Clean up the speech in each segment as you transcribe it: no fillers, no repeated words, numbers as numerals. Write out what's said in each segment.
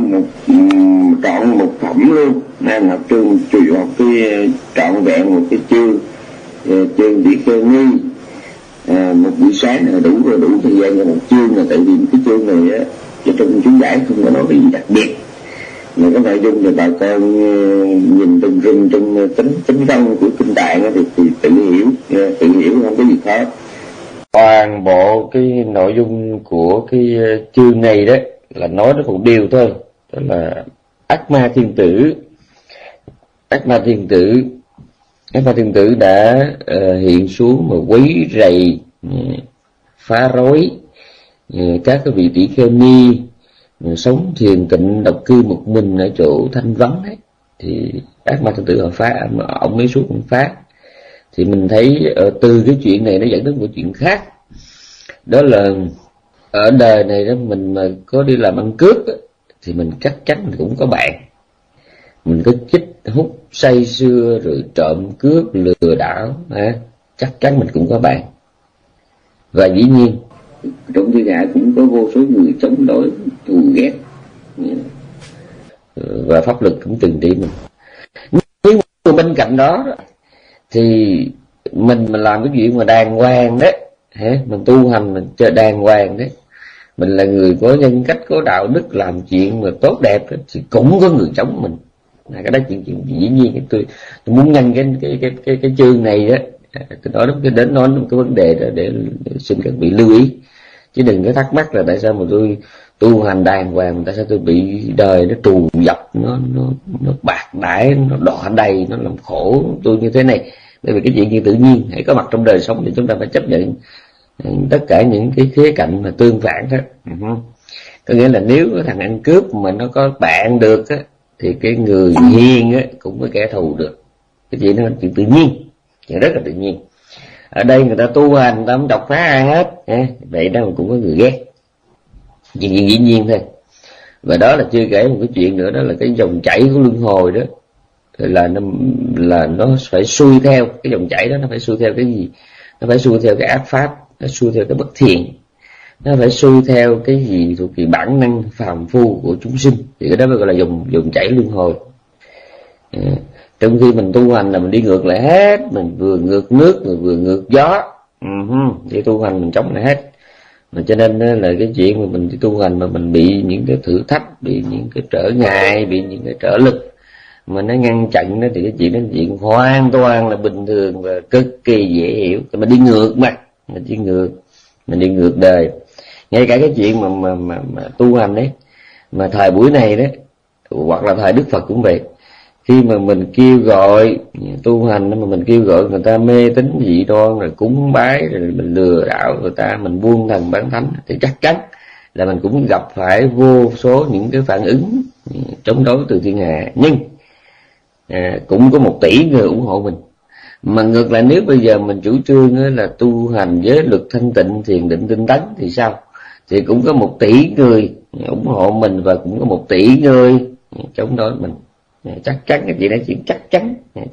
trọn một phẩm luôn, nên học học cái trọn vẹn một cái chương Tỷ Kheo Nghi. Một buổi sáng là đủ thời gian cho một chương, là tại vì cái chương này á trong chú giải không có nói cái gì đặc biệt, mà cái nội dung thì bà con nhìn rừng trong tính văn của kinh tạng thì tự hiểu không có gì khó. Toàn bộ cái nội dung của cái chương này đó là nói đến một điều thôi, đó là ác ma thiên tử đã hiện xuống mà quấy rầy, phá rối các cái vị tỷ kheo ni sống thiền tịnh độc cư một mình ở chỗ thanh vắng ấy. Thì ác ma thiên tử họ phá, ông ấy xuống cũng phá. Thì mình thấy từ cái chuyện này nó dẫn đến một chuyện khác, đó là ở đời này đó mình mà có đi làm ăn cướp đó, thì mình chắc chắn mình cũng có bạn. Mình có chích hút say sưa rồi trộm cướp lừa đảo, chắc chắn mình cũng có bạn. Và dĩ nhiên trong thiên hạ cũng có vô số người chống đối, thù ghét, và pháp luật cũng trừng trị mình. Nhưng mà bên cạnh đó thì mình làm cái chuyện mà đàng hoàng đấy, mình tu hành mình chơi đàng hoàng đấy, mình là người có nhân cách, có đạo đức, làm chuyện mà tốt đẹp đó, thì cũng có người chống mình. Cái đó chuyện dĩ nhiên. Tôi muốn nhân cái chương này đó, tôi nói đến nói một cái vấn đề đó để xin các vị lưu ý, chứ đừng có thắc mắc là tại sao mà tôi tu hành đàng hoàng, tại sao tôi bị đời nó trù dập, nó bạc đãi, nó đọa đầy, nó làm khổ tôi như thế này. Bởi vì cái chuyện như tự nhiên hãy có mặt trong đời sống thì chúng ta phải chấp nhận tất cả những cái khía cạnh mà tương phản đó. Có nghĩa là nếu cái thằng ăn cướp mà nó có bạn được á, thì cái người hiền á cũng có kẻ thù được. Cái chuyện đó là chuyện tự nhiên, chuyện rất là tự nhiên. Ở đây người ta tu hành, người ta không độc phá ai hết, vậy đó mà cũng có người ghét, chuyện dĩ nhiên thôi. Và đó là chưa kể một cái chuyện nữa, đó là cái dòng chảy của luân hồi đó, là nó phải xuôi theo cái dòng chảy đó, nó phải xuôi theo cái gì? Nó phải xuôi theo cái ác pháp, nó xuôi theo cái bất thiện, nó phải xuôi theo cái gì thuộc về bản năng phàm phu của chúng sinh, thì cái đó mới gọi là dòng chảy luân hồi. Trong khi mình tu hành là mình đi ngược lại hết, mình vừa ngược nước vừa ngược gió, để tu hành mình chống lại hết. Mà cho nên là cái chuyện mà mình đi tu hành mà mình bị những cái thử thách, bị những cái trở ngại, bị những cái trở lực mà nó ngăn chặn đó, thì cái chuyện đó là chuyện hoàn toàn là bình thường và cực kỳ dễ hiểu. Mình đi ngược mà, mình đi ngược đời. Ngay cả cái chuyện mà tu hành đấy, mà thời buổi này đấy, hoặc là thời Đức Phật cũng vậy, khi mà mình kêu gọi tu hành, mà mình kêu gọi người ta mê tín dị đoan, rồi cúng bái, rồi mình lừa đảo người ta, mình buông thần bán thánh, thì chắc chắn là mình cũng gặp phải vô số những cái phản ứng chống đối từ thiên hạ. Nhưng cũng có 1 tỷ người ủng hộ mình. Mà ngược lại, nếu bây giờ mình chủ trương là tu hành giới luật thanh tịnh, thiền định tinh tấn thì sao? Thì cũng có 1 tỷ người ủng hộ mình, và cũng có 1 tỷ người chống đối mình. Chắc chắn cái chuyện đó, chuyện chắc chắn.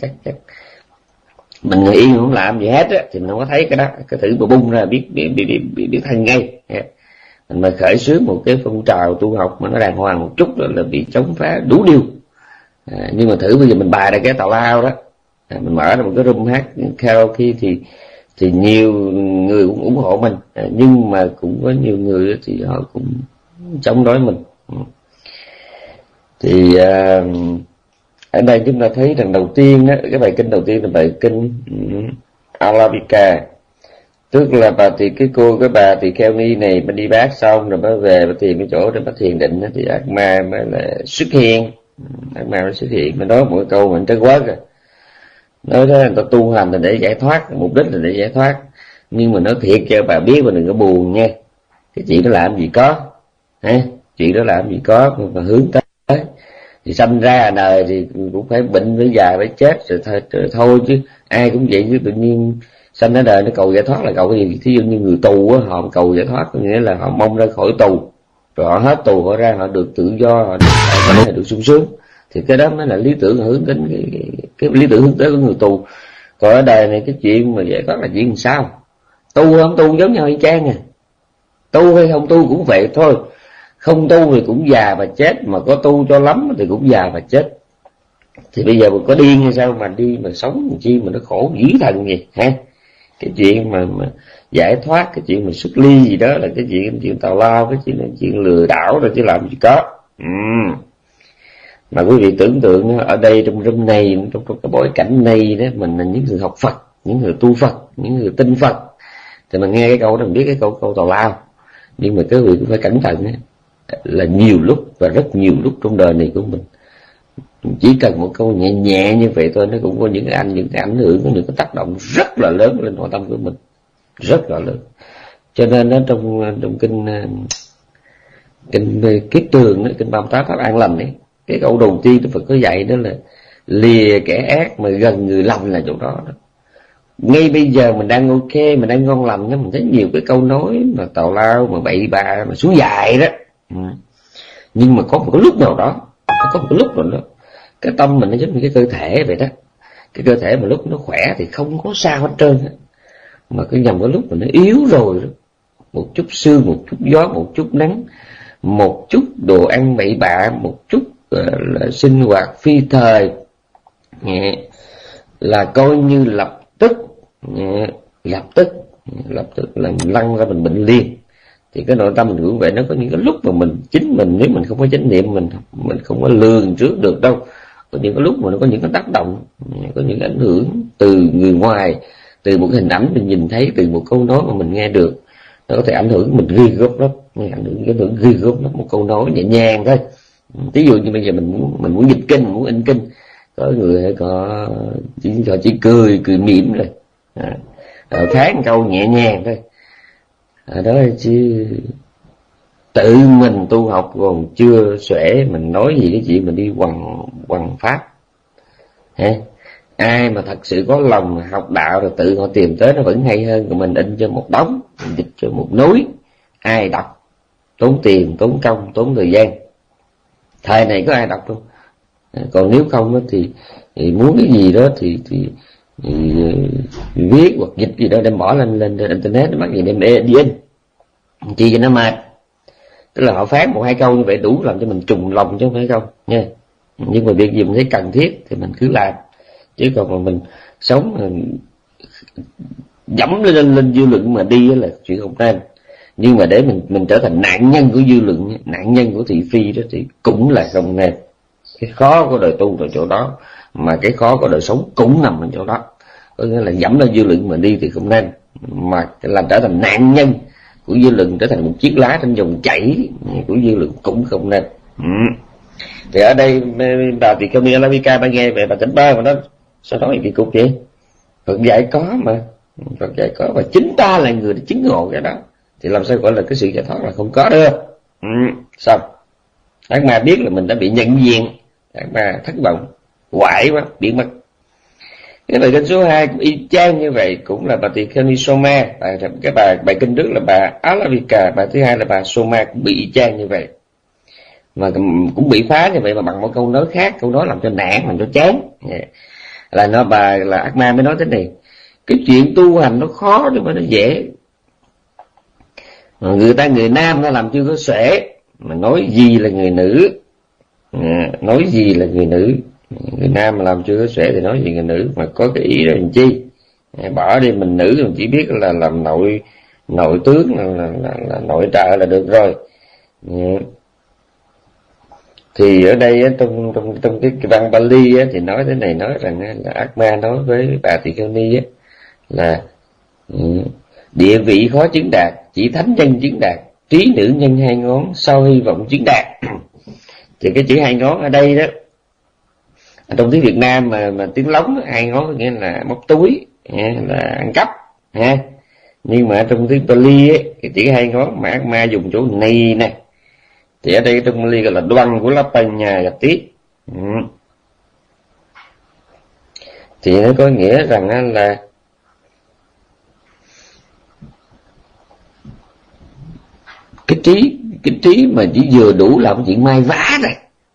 Mình ngồi yên không làm gì hết á, thì mình không có thấy cái đó. Cái thử mà bung ra biết thành ngay. Mình mà khởi xướng một cái phong trào tu học mà nó đàng hoàng một chút đó là bị chống phá đủ điều. Nhưng mà thử bây giờ mình bài ra cái tào lao đó, mình mở ra một cái room hát karaoke thì nhiều người cũng ủng hộ mình, nhưng mà cũng có nhiều người thì họ cũng chống đối mình. Thì ở đây chúng ta thấy rằng đầu tiên đó, cái bài kinh đầu tiên là bài kinh Alavika, tức là cái bà tỳ kheo ni này mới đi bát xong rồi mới về, mới tìm cái chỗ để bắt thiền định, thì ác ma mới là xuất hiện. Mới nói một cái câu mà trấn quất rồi, nói thế người ta tu hành là để giải thoát, mục đích là để giải thoát. Nhưng mà nói thiệt cho bà biết, và đừng có buồn nha, cái chuyện đó làm gì có, chuyện đó làm gì có, mà hướng tới thì sanh ra đời thì cũng phải bệnh, phải già, phải chết rồi thôi chứ ai cũng vậy chứ. Tự nhiên sanh ra đời nó cầu giải thoát là cầu cái gì? Thí dụ như người tù á, họ cầu giải thoát có nghĩa là họ mong ra khỏi tù, rồi họ hết tù họ ra họ được tự do, họ được sung sướng, thì cái đó mới là lý tưởng hướng đến cái lý tưởng hướng tới của người tù. Còn ở đời này cái chuyện mà giải thoát là chuyện làm sao? Tu không tu giống nhau y chang à, tu hay không tu cũng vậy thôi. không tu thì cũng già và chết, mà có tu cho lắm thì cũng già và chết. Thì bây giờ mình có điên hay sao mà đi mà sống làm chi mà nó khổ dữ thần gì ha. Cái chuyện mà giải thoát, cái chuyện mà xuất ly gì đó là cái chuyện tào lao, cái chuyện lừa đảo rồi chứ làm gì có. Mà quý vị tưởng tượng ở đây trong room này, trong cái bối cảnh này đó, mình là những người học Phật, những người tu Phật, những người tin Phật, thì mình nghe cái câu đó mình biết cái câu tào lao. Nhưng mà quý vị cũng phải cẩn thận là nhiều lúc và rất nhiều lúc trong đời này của mình, chỉ cần một câu nhẹ nhẹ như vậy thôi, nó cũng có những cái ảnh hưởng, có những cái tác động rất là lớn lên nội tâm của mình, rất là lớn. Cho nên nó trong kinh Kiết Tường đó, kinh 38 pháp an lành ấy, cái câu đầu tiên Đức Phật có dạy đó là lìa kẻ ác mà gần người lành là chỗ đó. Ngay bây giờ mình đang ok, mình đang ngon lành đó, mình thấy nhiều cái câu nói mà tào lao, mà bậy bạ, mà xuống dài đó. Nhưng mà có một cái lúc nào đó, cái tâm mình nó giống như cái cơ thể vậy đó. Cái cơ thể mà lúc nó khỏe thì không có sao hết trơn á, mà cái nhầm cái lúc mà nó yếu rồi đó, một chút sương, một chút gió, một chút nắng, một chút đồ ăn bậy bạ, một chút là sinh hoạt phi thời, là coi như lập tức là lăn ra mình bệnh liền. Thì cái nội tâm mình cũng vậy, nó có những cái lúc mà chính mình nếu mình không có chánh niệm, mình không có lường trước được đâu. Có những cái lúc mà nó có những cái tác động, có những ảnh hưởng từ người ngoài, từ một cái hình ảnh mình nhìn thấy, từ một câu nói mà mình nghe được, nó có thể ảnh hưởng mình ghê gớm lắm, ghê gớm lắm. Một câu nói nhẹ nhàng thôi, ví dụ như bây giờ mình muốn dịch kinh, muốn in kinh, có người chỉ cười mỉm rồi, phán câu nhẹ nhàng thôi. Đó chứ tự mình tu học còn chưa xuể, mình nói gì cái chuyện mình đi quằn pháp. Ai mà thật sự có lòng học đạo rồi tự họ tìm tới nó vẫn hay hơn. Còn mình in cho một đống, mình dịch cho một núi, ai đọc, tốn tiền, tốn công, tốn thời gian. Thời này có ai đọc không? Còn nếu không thì muốn cái gì đó thì viết hoặc dịch gì đó đem bỏ lên internet, nó mắc gì đem đi in chi cho nó mệt. Tức là họ phán một hai câu như vậy đủ làm cho mình trùng lòng chứ không phải không nha. Nhưng mà việc gì mình thấy cần thiết thì mình cứ làm, chứ còn mà mình sống dẫm lên dư luận mà đi là chuyện không nên. Nhưng mà để mình trở thành nạn nhân của dư luận, nạn nhân của thị phi đó thì cũng là không nên. Cái khó của đời tu là chỗ đó, mà cái khó của đời sống cũng nằm ở chỗ đó. Có nghĩa là dẫm lên dư luận mà đi thì không nên, mà làm trở thành nạn nhân của dư luận, trở thành một chiếc lá trên dòng chảy của dư luận cũng không nên. Thì ở đây bà Tỳ Kheo Ni Alavika bà nghe về bà tỉnh bơ mà nó sao nói kỳ cục vậy? Phật dạy có mà, Phật dạy có, và chính ta là người để chứng ngộ cái đó, thì làm sao gọi là cái sự giải thoát là không có được. Xong ác ma biết là mình đã bị nhận diện, ác ma thất vọng, quải quá, biến mất. Cái bài kinh số 2 cũng y chang như vậy, cũng là bà Tỳ Kheo Ni Soma. Cái bài kinh trước là bà Alavika, bài thứ hai là bà Soma, cũng bị y chang như vậy, mà cũng bị phá như vậy, mà bằng một câu nói khác, câu nói làm cho nản, làm cho chán. Là nó bà là ác ma mới nói thế này: cái chuyện tu hành nó khó chứ mà nó dễ. Người nam nó làm chưa có xuể, mà nói gì là người nữ, nói gì là người nữ. Người nam mà làm chưa có xuể thì nói gì người nữ, mà có cái ý đó làm chi. Bỏ đi, mình nữ mình chỉ biết là làm nội tướng, là nội trợ là được rồi. Thì ở đây trong cái văn Bali thì nói thế này, nói rằng là ác ma nói với bà Tỳ Kheo Ni là địa vị khó chứng đạt, chỉ thánh nhân chứng đạt, trí nữ nhân hai ngón, sau hy vọng chứng đạt. Thì cái chữ hai ngón ở đây đó, trong tiếng Việt Nam mà tiếng lóng, hai ngón có nghĩa là móc túi, là ăn cắp ha. Nhưng mà trong tiếng Bali cái chữ hai ngón mà ác ma dùng chỗ này nè, thì ở đây trong Bali gọi là đoan của Lapanya gặp tí. Thì nó có nghĩa rằng là cái trí mà chỉ vừa đủ làm chuyện mai vá rồi.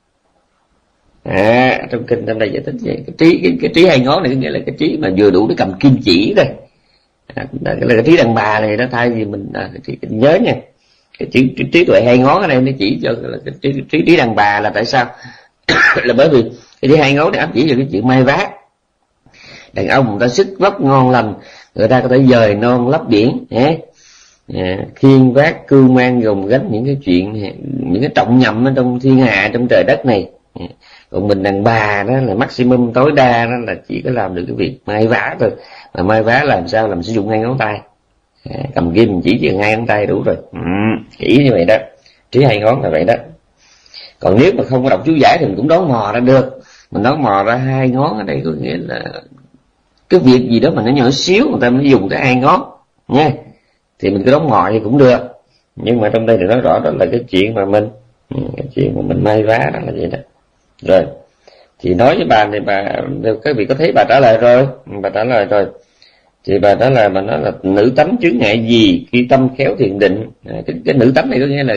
Trong kinh trong đây giải thích vậy, cái trí hai ngón này có nghĩa là cái trí mà vừa đủ để cầm kim chỉ thôi. Là cái trí đàn bà này đó, thay vì mình nhớ nha, Cái trí tuệ hai ngón ở đây nó chỉ cho là cái trí đàn bà là tại sao? Là bởi vì cái trí hai ngón này áp chỉ vào cái chuyện may vá. Đàn ông người ta sức vóc ngon lành, người ta có thể dời non lấp biển, khiêng vác cưu mang gồng gánh những cái chuyện, những cái trọng nhậm ở trong thiên hạ, trong trời đất này. Còn mình đàn bà đó là maximum tối đa đó là chỉ có làm được cái việc may vá thôi. Mà may vá làm sao? Làm sử dụng hai ngón tay, cầm kim mình chỉ hai ngón tay đủ rồi. Chỉ như vậy đó, trí hai ngón là vậy đó. Còn nếu mà không có đọc chú giải thì mình cũng đoán mò ra được. Mình đoán mò ra hai ngón ở đây có nghĩa là cái việc gì đó mà nó nhỏ xíu người ta mới dùng cái hai ngón nha, thì mình cứ đoán mò thì cũng được. Nhưng mà trong đây thì nói rõ đó là cái chuyện mà mình may vá đó là vậy đó. Rồi thì nói với bà này, các vị có thấy bà trả lời rồi, thì bà trả lời, bà nói là nữ tánh chướng ngại gì khi tâm khéo thiền định. Cái nữ tánh này có nghĩa là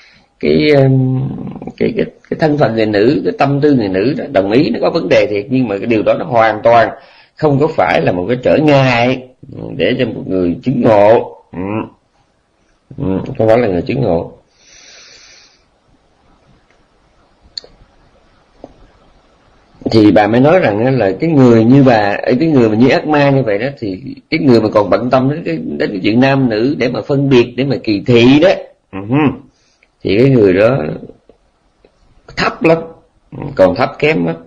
cái thân phận người nữ, cái tâm tư người nữ đó, đồng ý nó có vấn đề thiệt, nhưng mà cái điều đó nó hoàn toàn không có phải là một cái trở ngại để cho một người chứng ngộ. Không phải là người chứng ngộ. Thì bà mới nói rằng là cái người như bà, cái người mà như ác ma như vậy đó, thì cái người mà còn bận tâm đến cái chuyện nam nữ để mà phân biệt, để mà kỳ thị đó, thì cái người đó thấp lắm, còn thấp kém lắm,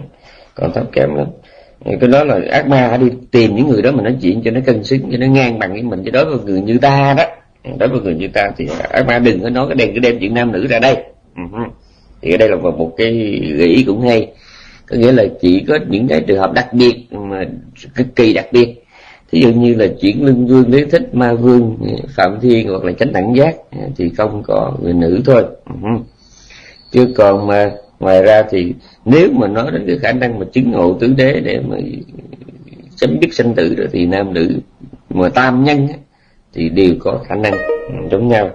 Cái đó là ác ma phải đi tìm những người đó mà nói chuyện cho nó cân xứng, cho nó ngang bằng với mình. Chứ đối với người như ta đó, đối với người như ta thì ác ma đừng có nói cái đem chuyện nam nữ ra đây. Thì ở đây là một cái gợi ý cũng hay, có nghĩa là chỉ có những cái trường hợp đặc biệt mà cực kỳ đặc biệt, thí dụ như là chuyển lưng vương, Đế Thích, Ma Vương, Phạm Thiên hoặc là Chánh Đẳng Giác thì không có người nữ thôi. Chứ còn mà ngoài ra thì nếu mà nói đến cái khả năng mà chứng ngộ tứ đế để mà chấm dứt sanh tử rồi, thì nam nữ mà tam nhân thì đều có khả năng giống nhau.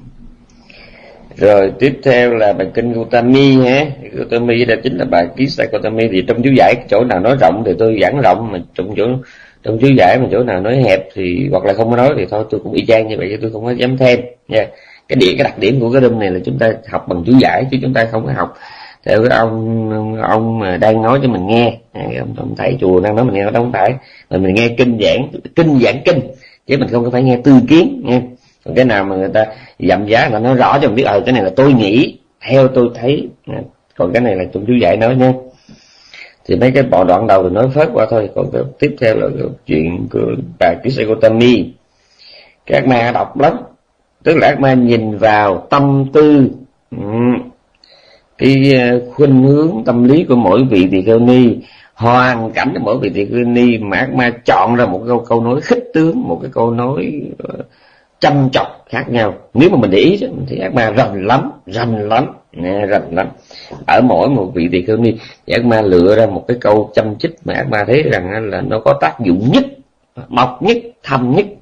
Rồi tiếp theo là bài kinh Gautami ha. Gautami đây chính là bài Kisa Gautami. Thì trong chú giải chỗ nào nói rộng thì tôi giảng rộng, mà trong chú giải mà chỗ nào nói hẹp thì hoặc là không có nói thì thôi tôi cũng y chang như vậy, chứ tôi không có dám thêm nha. Cái đặc điểm của cái đêm này là chúng ta học bằng chú giải, chứ chúng ta không có học theo cái ông mà đang nói cho mình nghe, ông thầy chùa đang nói mình nghe, không phải, mình nghe kinh giảng kinh, chứ mình không có phải nghe tư kiến nha. Còn cái nào mà người ta dặm giá là nói rõ cho mình biết cái này là tôi nghĩ, theo tôi thấy, còn cái này là trong chú giải nói nha. Thì mấy cái bộ đoạn đầu thì nói phớt qua thôi. Còn cái tiếp theo là cái chuyện của bà Kisa Gautami. Các ác ma độc lắm, tức là ác ma nhìn vào tâm tư, cái khuynh hướng tâm lý của mỗi vị tỳ kheo ni, hoàn cảnh của mỗi vị tỳ kheo ni, mà ác ma chọn ra một câu nói khích tướng, một cái câu nói chăm chọc khác nhau. Nếu mà mình để ý thì ác ma rành lắm. Ở mỗi một vị tỳ kheo ni thì ác ma lựa ra một cái câu chăm chích mà ác ma thấy rằng là nó có tác dụng nhất, độc nhất, thâm nhất.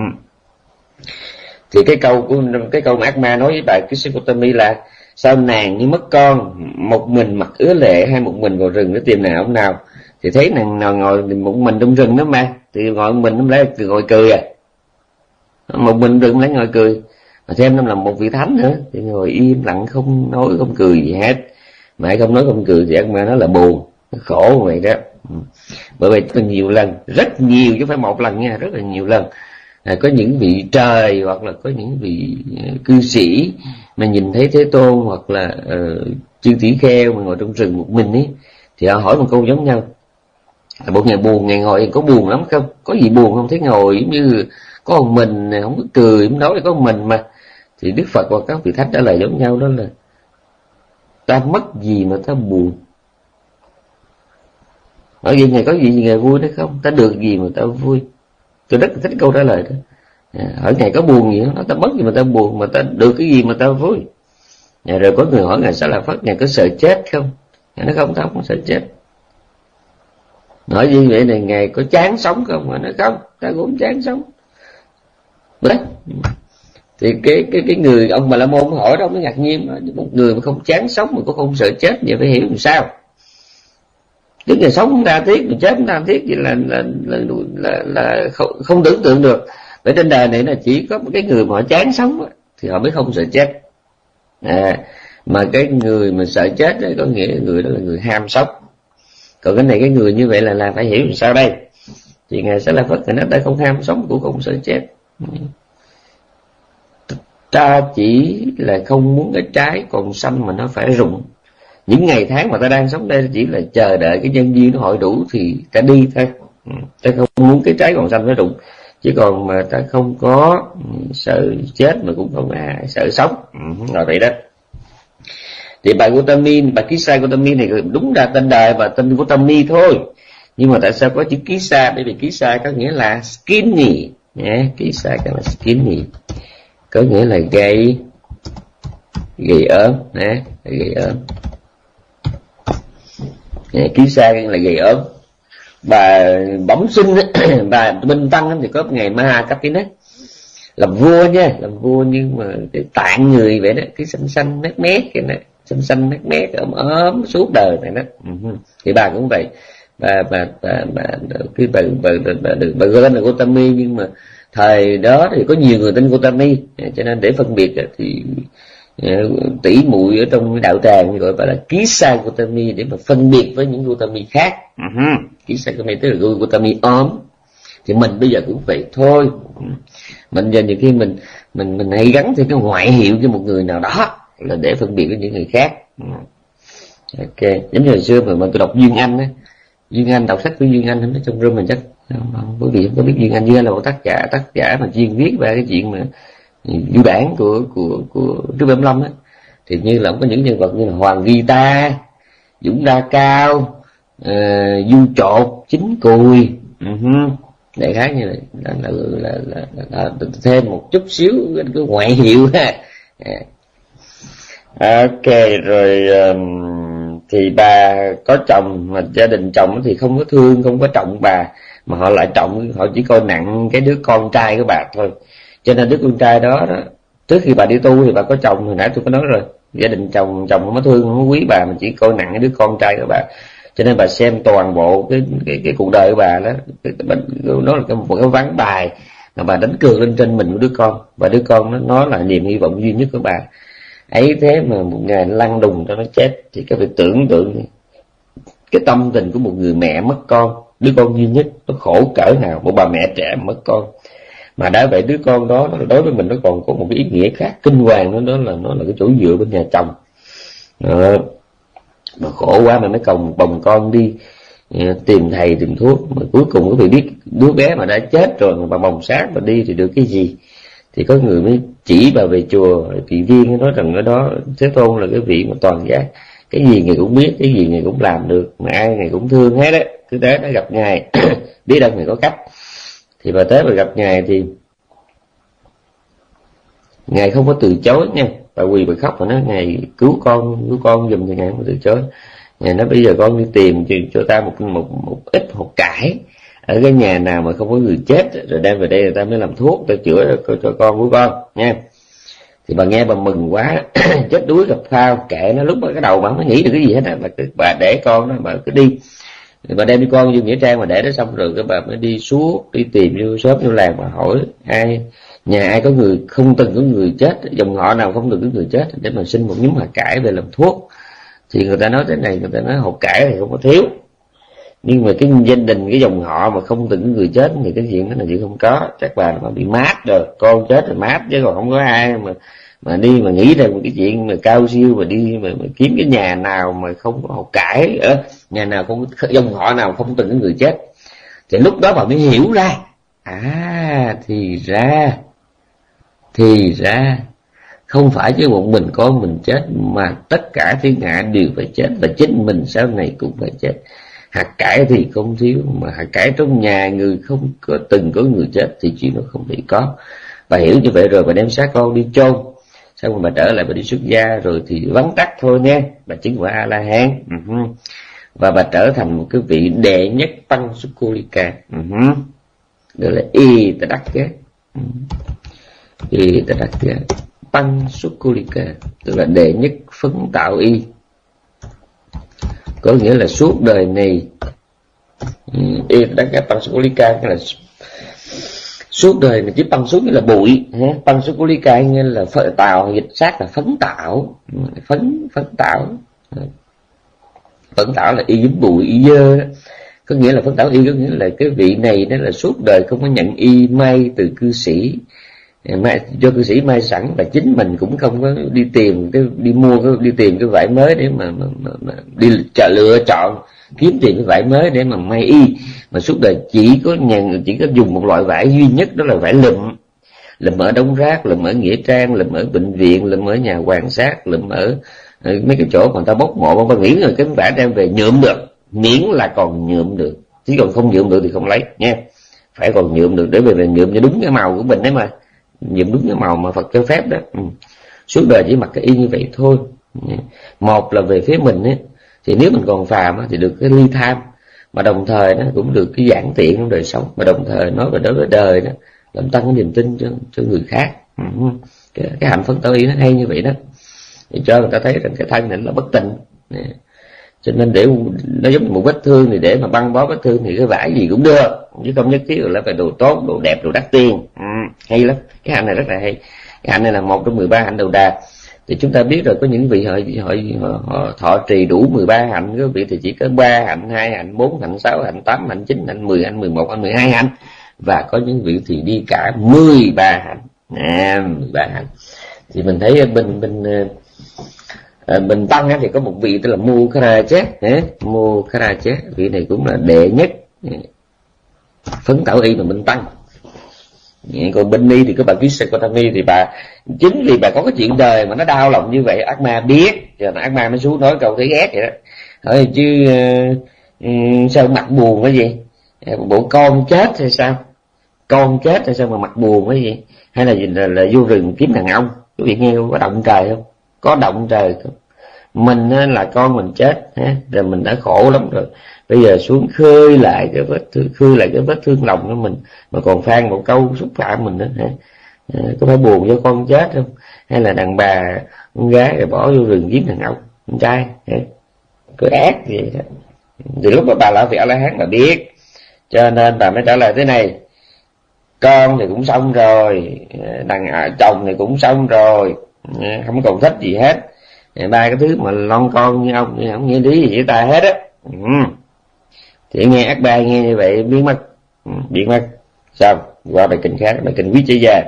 Thì cái câu mà ác ma nói với bà Kisa Gautami là: sao nàng như mất con, một mình mặc ứa lệ, hay một mình vào rừng để tìm nàng ông nào? Thì thấy nàng nào ngồi một mình trong rừng đó mà, thì ngồi một mình không lẽ ngồi cười à? Một mình đừng lấy ngồi cười, mà thêm nó là một vị thánh nữa thì ngồi im lặng không nói không cười gì hết. Mà không nói không cười thì ác ma nó là buồn, nó khổ vậy đó. Bởi vậy rất nhiều lần, rất nhiều chứ không phải một lần nha, rất là nhiều lần có những vị trời hoặc là có những vị cư sĩ mà nhìn thấy Thế Tôn hoặc là chư tỷ kheo mà ngồi trong rừng một mình ấy, thì họ hỏi một câu giống nhau: một ngày buồn, ngày ngồi có buồn lắm không? Có gì buồn không? Thấy ngồi giống như có một mình, không có cười, không nói là có một mình mà. Thì Đức Phật và các vị thánh trả lời giống nhau, đó là: ta mất gì mà ta buồn? Ở vậy ngày có gì ngày vui đấy không? Ta được gì mà ta vui? Tôi rất thích câu trả lời đó. Hỏi ngày có buồn gì không? Ta mất gì mà ta buồn, mà ta được cái gì mà ta vui? Rồi có người hỏi ngài Xá Lợi Phất: ngài có sợ chết không? Ngài nói không, ta không sợ chết. Nói như vậy này, ngài có chán sống không? Ngài nói không, ta cũng không chán sống. Đấy. Thì cái người ông Bà La Môn hỏi đó mới ngạc nhiên, một người mà không chán sống mà cũng không sợ chết, vậy phải hiểu làm sao? Tức là sống không tha thiết, mà chết không tha thiết, vậy là không tưởng tượng được. Bởi trên đời này là chỉ có một cái người mà họ chán sống thì họ mới không sợ chết. Mà cái người mà sợ chết đó, có nghĩa người đó là người ham sống. Còn cái này cái người như vậy là phải hiểu làm sao đây? Thì Ngài Xá Lợi Phất thì nó đã không ham sống cũng không sợ chết. Ta chỉ là không muốn cái trái còn xanh mà nó phải rụng. Những ngày tháng mà ta đang sống đây chỉ là chờ đợi cái nhân duyên nó hội đủ thì ta đi thôi. Ta không muốn cái trái còn xanh nó rụng. Chứ còn mà ta không có sợ chết mà cũng không sợ sống. Rồi vậy đó. Thì bà Gautami, bà Kisa Gautami này đúng ra tên đời và tên Gautami thôi. Nhưng mà tại sao có chữ Kisa? Bởi vì Kisa có nghĩa là skinny. Kisa có là skinny, có nghĩa là gầy ốm. Gầy ốm. Kisa là gầy ốm. Bà bẩm sinh bà Minh Tăng thì có ngày Maha Kapinet làm vua nha, làm vua nhưng mà cái tạng người vậy đó, cái xanh xanh mét mét cái này, xanh xanh mét mét ốm suốt đời này đó. Thì bà cũng vậy. Bà được bà tên là Gautami, nhưng mà thời đó thì có nhiều người tên Gautami, cho nên để phân biệt thì tỷ muội ở trong đạo tràng gọi bà là Kisa Gautami để mà phân biệt với những Gautami khác. Kisa Gautami tức là Gautami ốm. Thì mình bây giờ cũng vậy thôi. Mình giờ nhiều khi mình hay gắn theo cái ngoại hiệu cho một người nào đó là để phân biệt với những người khác. Ok, giống như hồi xưa mà tôi đọc Duyên Anh á, Duyên Anh đọc sách của Duyên Anh, trong room mình chắc quý vị không có biết Duyên Anh. Duyên Anh là một tác giả mà chuyên viết về cái chuyện mà du bản của Trương Bẩm Lâm á. Thì như là ông có những nhân vật như là Hoàng Guitar, Dũng Đa Cao, Du Chột, Chính Cùi, đại khái như là thêm một chút xíu cái ngoại hiệu ha. Ok rồi. Thì bà có chồng mà gia đình chồng thì không có thương, không có trọng bà, mà họ lại trọng, họ chỉ coi nặng cái đứa con trai của bà thôi. Cho nên đứa con trai đó trước khi bà đi tu thì bà có chồng, hồi nãy tôi có nói rồi, gia đình chồng không có thương, không có quý bà, mà chỉ coi nặng cái đứa con trai của bà. Cho nên bà xem toàn bộ cái cuộc đời của bà đó, nó là một cái ván bài mà bà đánh cược lên trên mình của đứa con, và đứa con nó là niềm hy vọng duy nhất của bà. Ấy thế mà một ngày nó lăn đùng cho nó chết. Thì các vị tưởng tượng cái tâm tình của một người mẹ mất con, đứa con duy nhất, nó khổ cỡ nào. Một bà mẹ trẻ mất con, mà đã vậy đứa con đó đối với mình nó còn có một cái ý nghĩa khác kinh hoàng, đó là cái chỗ dựa bên nhà chồng. Mà khổ quá mà mới bồng con đi tìm thầy tìm thuốc, mà cuối cùng quý vị biết đứa bé mà đã chết rồi mà bà bồng xác mà đi thì được cái gì. Thì có người mới chỉ bà về chùa, vị Viên nói rằng ở đó Thế Tôn là cái vị mà toàn giác, cái gì Ngài cũng biết, cái gì Ngài cũng làm được, mà ai Ngài cũng thương hết đấy. Cứ thế đã gặp Ngài biết đâu Ngài có cách. Thì bà tới bà gặp Ngài thì Ngài không có từ chối nha. Bà quỳ bà khóc và nói Ngài cứu con giùm, thì Ngài không có từ chối. Ngài nói bây giờ con đi tìm cho ta một ít hột cải ở cái nhà nào mà không có người chết, rồi đem về đây người ta mới làm thuốc ta chữa cho con của con nha. Thì bà nghe bà mừng quá chết đuối gặp phao, kệ nó. Lúc mà cái đầu bà mới nghĩ được cái gì hết á, bà để con đó, bà cứ đi. Thì bà đem đi con vô nghĩa trang mà để đó xong rồi cái bà mới đi suốt đi tìm vô xóm vô làng, bà hỏi nhà ai có người không từng có người chết, dòng họ nào không từng có người chết, để mà xin một nhúm hạt cải về làm thuốc. Thì người ta nói thế này, người ta nói hột cải thì không có thiếu, nhưng mà cái gia đình cái dòng họ mà không từng có người chết thì cái chuyện đó là chuyện không có. Chắc bà mà bị mát rồi, con chết rồi mát, chứ còn không có ai mà đi mà nghĩ ra một cái chuyện mà cao siêu mà đi mà kiếm cái nhà nào mà không có hột cải, nhà nào không có dòng họ nào không từng có người chết. Thì lúc đó bà mới hiểu ra, thì ra không phải chứ một mình con mình chết, mà tất cả thiên hạ đều phải chết, và chính mình sau này cũng phải chết. Hạt cải thì không thiếu, mà hạt cải trong nhà người không có từng có người chết thì chuyện nó không thể có. Bà hiểu như vậy rồi bà đem xác con đi chôn, xong rồi bà trở lại bà đi xuất gia, rồi thì vắn tắt thôi nha, bà chứng quả A La Hán. Và bà trở thành một cái vị đệ nhất Tăng Sukulika, gọi là Y Tà Đắc Ghét. Y Tà Đắc Ghét Tăng Sukulika tức là đệ nhất phấn tạo y, có nghĩa là suốt đời này Y Tà Đắc Ghét Tăng Sukulika là Suốt đời mình chỉ băng xuống như là bụi, băng xuống của Lý Cai như là tạo, dịch sát là phấn tạo, phấn tạo. Phấn tạo là y dính bụi, y dơ đó. Có nghĩa là phấn tạo y có nghĩa là cái vị này đó là suốt đời không có nhận y may từ cư sĩ, may cho cư sĩ may sẵn, và chính mình cũng không có đi tìm đi tìm cái vải mới để mà đi lựa chọn kiếm tìm cái vải mới để mà may y, mà suốt đời chỉ có dùng một loại vải duy nhất, đó là vải lụm ở đống rác, lụm ở nghĩa trang, lụm ở bệnh viện, lụm ở nhà quan sát, lụm ở mấy cái chỗ mà người ta bốc mộ, mà nghĩ rồi cái vải đem về nhuộm được, miễn là còn nhuộm được, chứ còn không nhuộm được thì không lấy nha. Phải còn nhuộm được để về nhuộm cho đúng cái màu của mình đấy, mà nhuộm đúng cái màu mà Phật cho phép đó. Suốt đời chỉ mặc cái y như vậy thôi. Một là về phía mình ấy, thì nếu mình còn phàm thì được cái ly tham, mà đồng thời nó cũng được cái giản tiện trong đời sống, mà đồng thời nói về đối với đời đó, làm tăng cái niềm tin cho người khác. Cái hạnh phấn tao y nó hay như vậy đó, để cho người ta thấy rằng cái thân này nó bất tịnh. Cho nên để nó giống như một vết thương, thì để mà băng bó vết thương thì cái vải gì cũng được, chứ không nhất thiết là phải đồ tốt, đồ đẹp, đồ đắt tiền. Hay lắm, cái hạnh này rất là hay. Cái hạnh này là một trong 13 hạnh đầu đà. Thì chúng ta biết rồi, có những vị họ thọ trì đủ 13 hạnh, có vị thì chỉ có 3 hạnh, 2 hạnh, 4 hạnh, 6 hạnh, 8 hạnh, 9 hạnh, 10 hạnh, 11 hạnh, 12 hạnh, và có những vị thì đi cả 13 hạnh. 13 hạnh. Thì mình thấy bên Tăng thì có một vị tên là Mukharachet, Mukharachet, vị này cũng là đệ nhất phấn tạo y mà bên Tăng. Còn bên Ni thì có bà Kisakotami, thì bà chính vì bà có cái chuyện đời mà nó đau lòng như vậy, ác ma biết, cho nên ác ma mới xuống nói câu thấy ghét vậy đó. Thôi chứ sao mặt buồn cái gì, bộ con chết hay sao, con chết hay sao mà mặt buồn cái gì, hay là vô rừng kiếm đàn ông. Quý vị nghe có động trời không? Có động trời không? Mình là con mình chết rồi mình đã khổ lắm rồi, bây giờ xuống khơi lại cái vết thương lòng của mình, mà còn phang một câu xúc phạm mình nữa có phải buồn cho con chết không? Hay là đàn bà con gái rồi bỏ vô rừng giết thằng ông con trai, cứ ác vậy đó. Thì lúc mà bà là vị A-la-hán bà biết, cho nên bà mới trả lời thế này: con thì cũng xong rồi, chồng thì cũng xong rồi, không còn thích gì hết, ba cái thứ mà lon con như ông không nghe lý gì với ta hết á. Thì nghe ác ba nghe như vậy biến mất. Xong qua bài kinh khác, bài kinh Quý Chế Gia.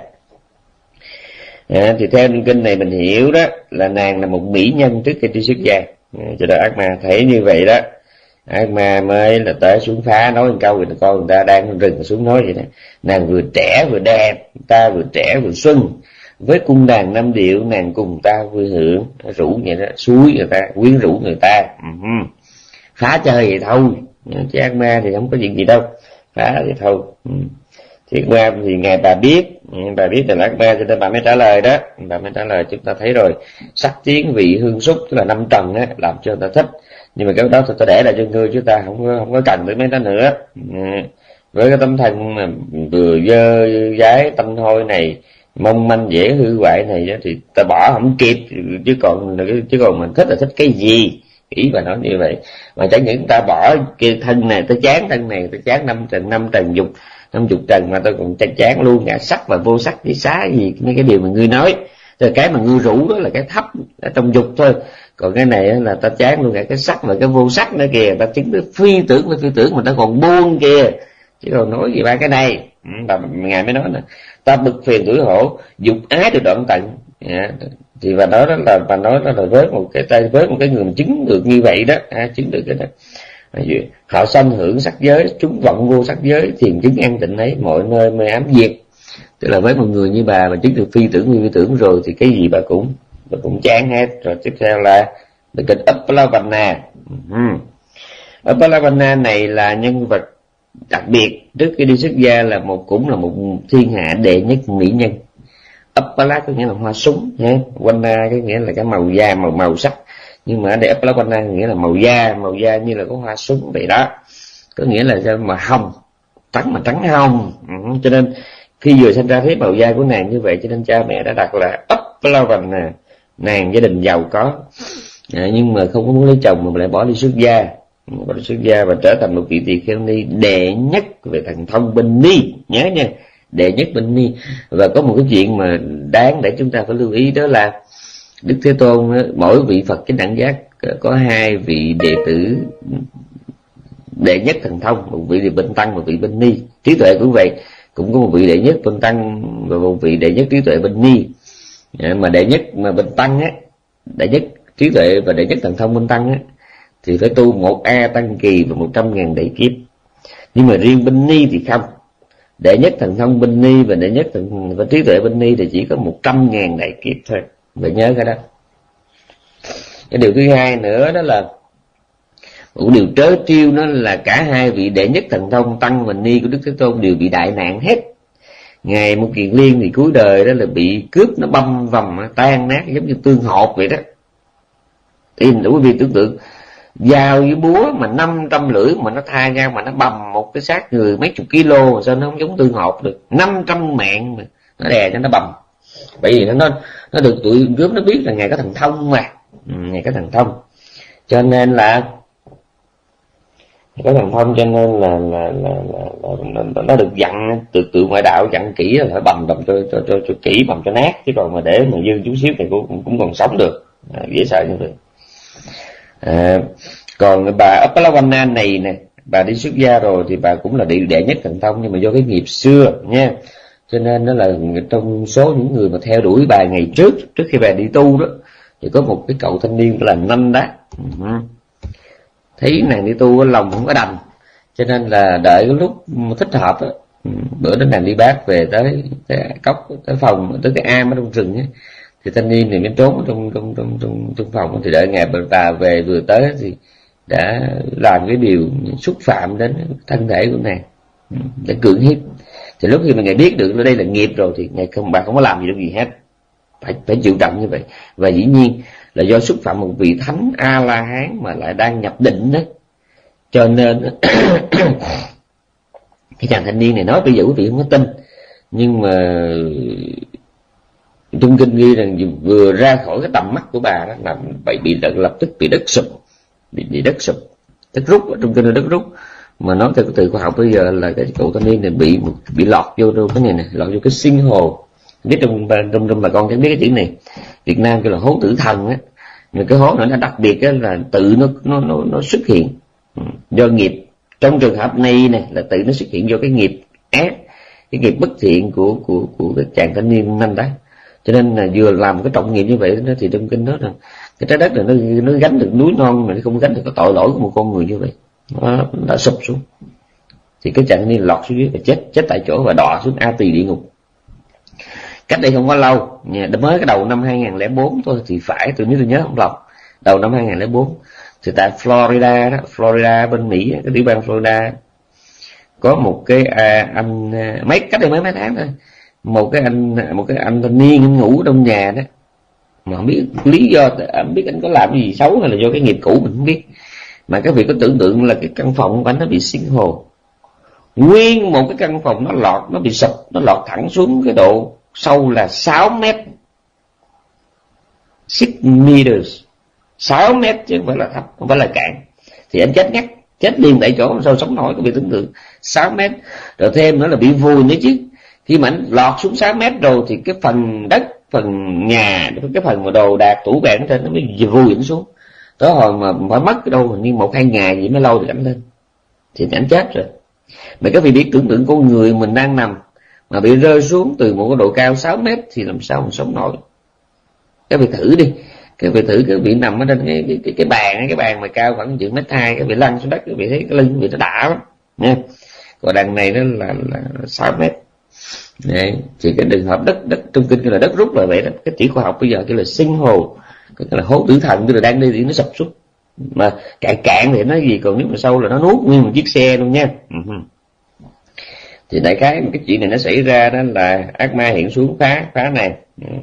Thì theo kinh này mình hiểu đó là nàng là một mỹ nhân trước khi đi xuất gia, cho nên ác ma thấy như vậy đó, ác ma mới là tới xuống phá, nói một câu, người con người ta đang rừng xuống nói vậy đó: nàng vừa trẻ vừa đẹp, ta vừa trẻ vừa xuân, với cung đàn 5 điệu, nàng cùng ta vui hưởng. Rủ vậy đó, suối người ta, quyến rũ người ta, phá chơi vậy thôi, chứ ác ma thì không có chuyện gì đâu, phá vậy thôi. Thì ác ma thì ngài bà biết là ác ma, cho nên bà mới trả lời đó. Bà mới trả lời, chúng ta thấy rồi, sắc tiếng vị hương xúc, tức là 5 trần á, làm cho người ta thích. Nhưng mà cái đó tôi để lại cho ngươi, chứ ta không có cần tới mấy đó nữa. Với cái tấm thân mà vừa dơ dái tanh hôi này, mong manh dễ hư hoại này đó, thì ta bỏ không kịp, chứ còn mình thích là thích cái gì, ý bà nói như vậy. Mà chẳng những ta bỏ cái thân này, ta chán thân này, ta chán 5 trần dục 50 trần, mà tôi còn chán luôn cả sắc và vô sắc với xá gì, mấy cái điều mà ngươi nói. Rồi cái mà ngươi rủ đó là cái thấp ở trong dục thôi, còn cái này là ta chán luôn cả cái sắc và cái vô sắc nữa kìa, ta chứng tới phi tưởng mà ta còn buông kìa, chứ còn nói gì ba cái này. Ngài mới nói nè: ta bực phiền tuổi hổ, dục ái được đoạn tận. Thì bà nói đó là với một cái người mà chứng được như vậy đó, chứng được cái đó, họ sanh hưởng sắc giới, chúng vọng vô sắc giới, thiền chứng an tịnh ấy, mọi nơi mê ám diệt. Tức là với một người như bà mà chứng được phi tưởng rồi thì cái gì bà cũng chán hết. Rồi tiếp theo là kịch Uppalavanna. Uppalavanna này là nhân vật đặc biệt, trước khi đi xuất gia là cũng là một thiên hạ đệ nhất mỹ nhân. Uppala có nghĩa là hoa súng, Vanna có nghĩa là cái màu da, màu sắc. Nhưng mà ở đây Uppalavanna nghĩa là màu da như là có hoa súng vậy đó, có nghĩa là mà hồng, trắng hồng. Cho nên khi vừa sinh ra thấy màu da của nàng như vậy, cho nên cha mẹ đã đặt là Uppalavanna, nàng gia đình giàu có, nhưng mà không có muốn lấy chồng mà lại bỏ đi xuất gia và trở thành một vị tỳ kheo ni đệ nhất về thần thông bên Ni, nhớ nha, đệ nhất bên ni. Và có một cái chuyện mà đáng để chúng ta phải lưu ý, đó là Đức Thế Tôn mỗi vị Phật chánh đẳng giác có hai vị đệ tử đệ nhất thần thông, một vị bên tăng, một vị bên ni. Trí tuệ cũng vậy, cũng có một vị đệ nhất bên tăng và một vị đệ nhất trí tuệ bên ni. Mà đệ nhất mà bên tăng á, đệ nhất trí tuệ và đệ nhất thần thông bên tăng á, thì phải tu 1 A tăng kỳ và 100.000 đại kiếp. Nhưng mà riêng bên ni thì không, đệ nhất thần thông bên ni và đệ nhất và trí tuệ bên ni thì chỉ có 100.000 đại kiếp thôi. Phải nhớ cái đó. Cái điều thứ hai nữa đó là một điều trớ trêu, nó là cả hai vị đệ nhất thần thông tăng và ni của Đức Thế Tôn đều bị đại nạn hết. Ngài Một Kiền Liên thì cuối đời đó là bị cướp, nó băm vằm tan nát giống như tương hột vậy đó. Thì quý vị tưởng tượng dao với búa mà 500 lưỡi mà nó tha ra mà nó bầm một cái xác người mấy chục kilo, sao nó không giống tương hột được? 500 mạng mà nó đè cho nó bầm. Bởi vì nó được tụi cướp nó biết là Ngài có thần thông mà. Ngài có thần thông, cho nên là có thần thông, cho nên là nó được dặn từ ngoại đạo dặn kỹ là phải bầm cho kỹ, bầm cho nát, chứ còn mà để mà dư chút xíu thì cũng còn sống được. Dễ sợ như vậy. Còn bà Appalawana này nè, bà đi xuất gia rồi thì bà cũng là đệ nhất thần thông, nhưng mà do cái nghiệp xưa nha, cho nên đó là trong số những người mà theo đuổi bà ngày trước khi bà đi tu đó, thì có một cái cậu thanh niên là Nanh đó. Thấy nàng đi tu lòng không có đành, cho nên là đợi cái lúc thích hợp đó. Bữa đó nàng đi bác về tới cốc, tới phòng, tới cái am ở trong rừng ấy, thì thanh niên này mới trốn trong phòng. Thì đợi ngày bà về vừa tới thì đã làm cái điều xúc phạm đến thân thể của nàng, để cưỡng hiếp. Thì lúc khi mà ngài biết được đây là nghiệp rồi thì bà không có làm gì được gì hết, phải chịu trận như vậy. Và dĩ nhiên là do xúc phạm một vị thánh A La Hán mà lại đang nhập định đó, cho nên cái chàng thanh niên này nói, bây giờ quý vị không có tin, nhưng mà trong kinh ghi rằng vừa ra khỏi cái tầm mắt của bà đó là bị lập tức bị đất sụp, bị đất sụp, đất rút. Ở trong kinh là đất rút, mà nói theo cái từ khoa học bây giờ là cái cậu thanh niên này bị lọt vô cái này lọt vô cái sinh hồ. Biết trong bà con chẳng biết cái chữ này, Việt Nam kêu là hố tử thần á. Mà cái hố này nó đặc biệt á, là tự nó xuất hiện do nghiệp. Trong trường hợp này nè là tự nó xuất hiện do cái nghiệp ác, cái nghiệp bất thiện của cái chàng thanh niên Nanh đó. Cho nên là vừa làm cái trọng nghiệp như vậy đó, thì trong kinh đó là cái trái đất này nó gánh được núi non mà nó không gánh được cái tội lỗi của một con người như vậy. Nó đã sụp xuống, thì cái chàng thanh niên lọt xuống dưới và chết tại chỗ và đọa xuống A Tỳ địa ngục. Cách đây không có lâu, mới cái đầu năm 2004 thôi thì phải, tôi nhớ không lầm, đầu năm 2004 thì tại Florida đó, Florida bên Mỹ, cái tiểu bang Florida, có một cái anh cách đây mấy tháng thôi, một cái anh thanh niên anh ngủ trong nhà đó, mà không biết lý do, không biết anh có làm gì xấu hay là do cái nghiệp cũ mình không biết, mà các vị có tưởng tượng là cái căn phòng của anh nó bị sinh hồ, nguyên một cái căn phòng nó bị sụp, nó lọt thẳng xuống cái độ sâu là 6 mét, 6 meters, 6 mét chứ không phải là thấp, không phải là cạn. Thì anh chết ngắt, chết liền tại chỗ, sao sống nổi, có bị tưởng tượng 6 mét. Rồi thêm nữa là bị vùi nữa chứ. Khi mà anh lọt xuống 6 mét rồi thì cái phần đất, phần nhà, cái phần mà đồ đạc tủ bạc ở trên nó mới vùi anh xuống. Tới hồi mà phải mất cái đâu, nhưng 1-2 ngày gì mới lâu được anh lên, thì anh chết rồi. Mà các vị biết tưởng tượng con người mình đang nằm mà bị rơi xuống từ một cái độ cao 6 mét thì làm sao mà sống nổi. Các vị thử đi, các vị nằm ở trên cái bàn mà cao khoảng 1,2 mét, các vị lăn xuống đất, các vị thấy cái lưng các vị nó đã lắm nha. Còn đằng này nó là 6 mét. Đấy, thì cái trường hợp đất trong kinh là đất rút là vậy đó. Cái chỉ khoa học bây giờ kêu là sinh hồ, cái là hố tử thần, tức là đang đi thì nó sập xuống. Mà cạn thì nó gì, còn nếu mà sâu là nó nuốt nguyên một chiếc xe luôn nha. Thì đại cái chuyện này nó xảy ra đó là ác ma hiện xuống phá này,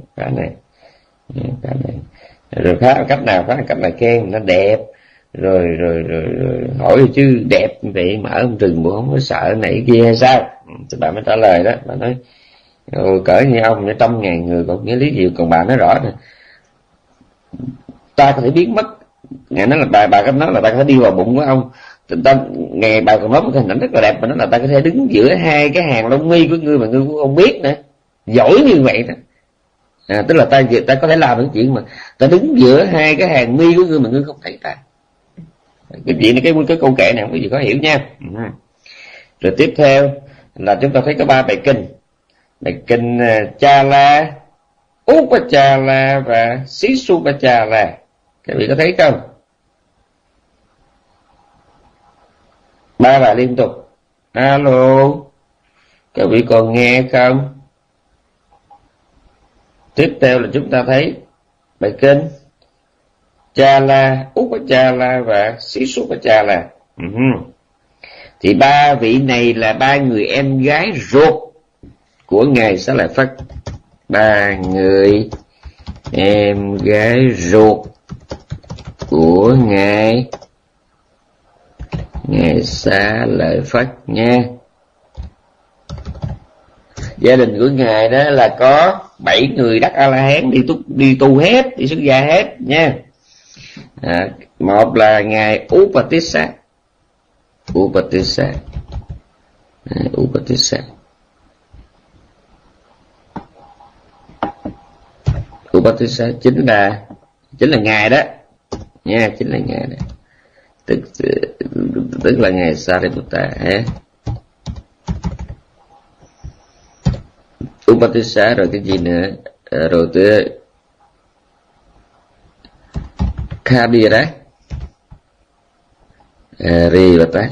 rồi phá cách nào, phá cách là khen nó đẹp, rồi hỏi chứ đẹp vậy mà ở trong rừng bộ không có sợ này kia hay sao? Thì bà mới trả lời đó, bà nói cỡ như ông 100.000 người còn nghĩa lý gì. Còn bà nói rõ nè, ta có thể biến mất, nghe nói là bà có nói là ta có thể đi vào bụng của ông, ta ngày bà còn nói một cái hình ảnh rất là đẹp, mà nó là ta có thể đứng giữa hai cái hàng lông mi của ngươi mà ngươi cũng không biết nữa, giỏi như vậy đó. Tức là ta có thể làm những chuyện mà ta đứng giữa hai cái hàng mi của ngươi mà ngươi không thấy ta. Cái chuyện này, cái câu kệ này không có gì khó hiểu nha. Rồi tiếp theo là chúng ta thấy có 3 bài kinh Chala, Upachala và Sisupachala. Các vị có thấy không? 3 bài liên tục. Alo, các vị còn nghe không? Tiếp theo là chúng ta thấy bài kinh Chala, Upachala và Sisupachala. Thì 3 vị này là 3 người em gái ruột của ngài Xá Lợi Phất. 3 người em gái ruột của ngài Xá Lợi Phất nha. Gia đình của ngài đó là có 7 người đắc A La Hán đi tu hết, đi xuất gia hết nha. Một là ngài Upatissa. Upatissa chính là ngài đó nha, chính là ngài đó. Tức là ngài Sariputta ha. Upatissa rồi cái gì nữa, rồi tới Kabira, Rivata,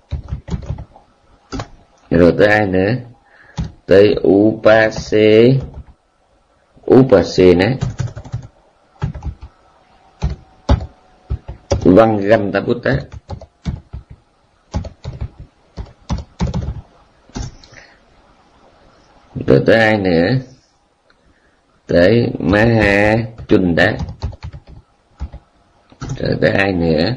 rồi tới ai nữa, tới Upasena, Vangantaputta, rồi tới ai nữa, tới Mahachunda, rồi tới ai nữa,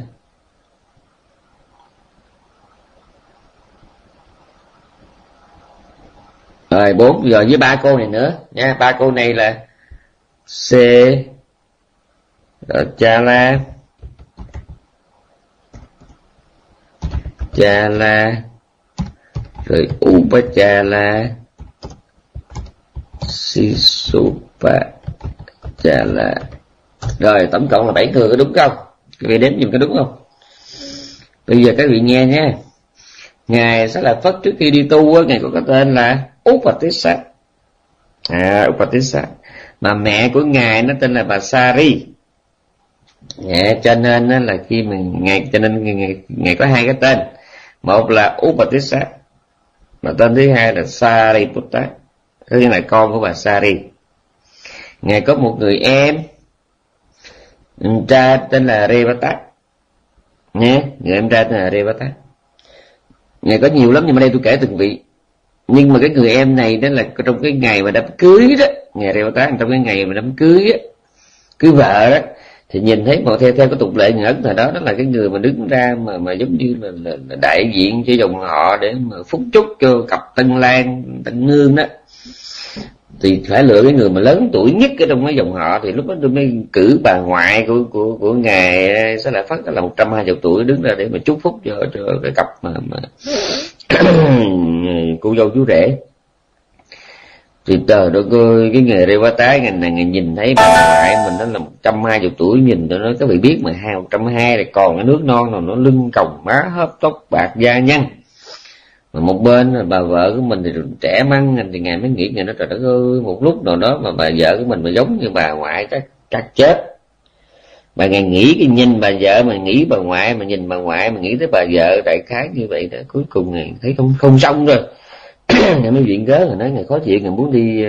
rồi 4 giờ với 3 cô này nữa nha. 3 cô này là C, rồi Chala, rồi Upachala, Sisupachala. Rồi tổng cộng là 7 người, có đúng không? Các vị đếm giùm có đúng không? Bây giờ các vị nghe nha. Ngài Xá Lợi Phất trước khi đi tu, ngài có cái tên là Upatissa. Upatissa. Mà mẹ của ngài nó tên là bà Sari. Cho nên là khi mình ngài có 2 cái tên. Một là Upatissa, mà tên thứ 2 là Sariputta, tức là con của bà Sari. Ngài có một người em trai tên là Revata nhé, người em trai tên là Revata. Ngài có nhiều lắm nhưng mà đây tôi kể từng vị. Nhưng mà cái người em này đó là trong cái ngày mà đám cưới đó, ngài Revata trong cái ngày mà đám cưới á, cưới vợ đó, thì nhìn thấy mà theo cái tục lệ người Ấn thời đó, đó là cái người mà đứng ra mà giống như là đại diện cho dòng họ để mà phúc chúc cho cặp tân lang tân nương đó, thì phải lựa cái người mà lớn tuổi nhất ở trong cái dòng họ. Thì lúc đó tôi mới cử bà ngoại của ngài Xá Lợi Phất là 120 tuổi đứng ra để mà chúc phúc cho cái cặp mà cô dâu chú rể. Thì trời đất ơi, cái nghề Revata ngày này ngày nhìn thấy bà ngoại mình đó là 120 tuổi, nhìn tôi nói các vị biết mà 120 là còn cái nước non nào nó lưng còng má hớp tóc bạc da nhăn. Mà một bên là bà vợ của mình thì trẻ măng, thì ngài mới nghĩ ngài nói trời đất ơi, một lúc nào đó mà bà vợ của mình mà giống như bà ngoại chắc chết. Bà ngài nghĩ cái nhìn bà vợ mà nghĩ bà ngoại, mà nhìn bà ngoại mà nghĩ tới bà vợ đại khái như vậy đó, cuối cùng ngài thấy không xong rồi. Ngài mới viện cớ, ngài nói ngài khó chịu, ngài muốn đi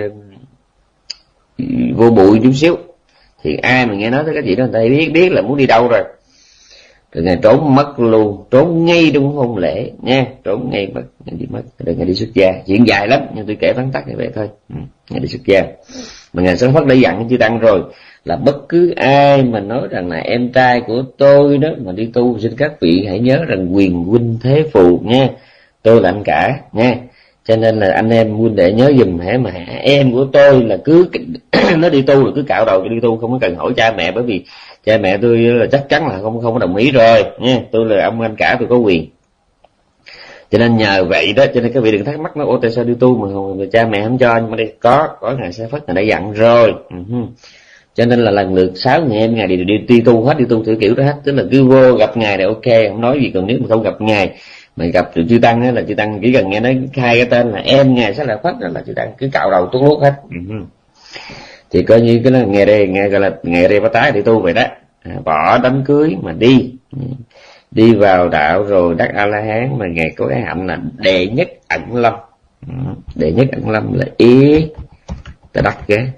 vô bụi chút xíu. Thì ai mà nghe nói tới cái chuyện đó người ta biết là muốn đi đâu rồi. Rồi ngài trốn mất luôn, trốn ngay trong hôn lễ nha, trốn ngay mất, ngài đi mất, rồi ngài đi xuất gia. Chuyện dài lắm nhưng tôi kể vắn tắt như vậy thôi. Ngài đi xuất gia. Mà ngài Xá Lợi Phất đã dặn chư tăng rồi là bất cứ ai mà nói rằng là em trai của tôi đó mà đi tu, xin các vị hãy nhớ rằng quyền huynh thế phù nha, tôi là anh cả nha. Cho nên là anh em huynh đệ nhớ giùm hả, mà em của tôi là cứ nó đi tu là cứ cạo đầu cho đi tu, không có cần hỏi cha mẹ, bởi vì cha mẹ tôi là chắc chắn là không có đồng ý rồi nha, tôi là ông anh cả, tôi có quyền. Cho nên nhờ vậy đó, cho nên các vị đừng thắc mắc nói tại sao đi tu mà cha mẹ không cho. Nhưng mà đây có ngài Sa Phất, ngài đã dặn rồi. Cho nên là lần lượt 6 người em ngài đều đi tu hết, đi tu theo kiểu đó hết. Tức là cứ vô gặp ngài là ok, không nói gì. Còn nếu mà không gặp ngài mà gặp chư tăng á, là chư tăng chỉ cần nghe nói hai cái tên là em ngài Sa Phất là chư tăng cứ cạo đầu tuốt luốt hết. Thì coi như cái ngày đây nghe gọi là ngày đây bắt tái đi tu vậy đó. Bỏ đám cưới mà đi vào đạo rồi đắc A La Hán. Mà ngài có cái hạnh là đệ nhất ẩn lâm. Đệ nhất ẩn lâm là ý ta đắc cái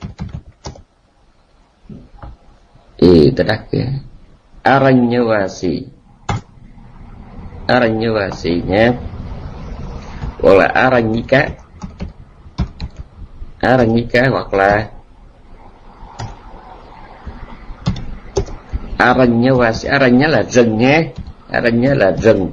ta đắc cái Aranyavasi nhé, hoặc là Aranyika hoặc là Aranyavasi. Aranya là rừng nhé, Aranya là rừng.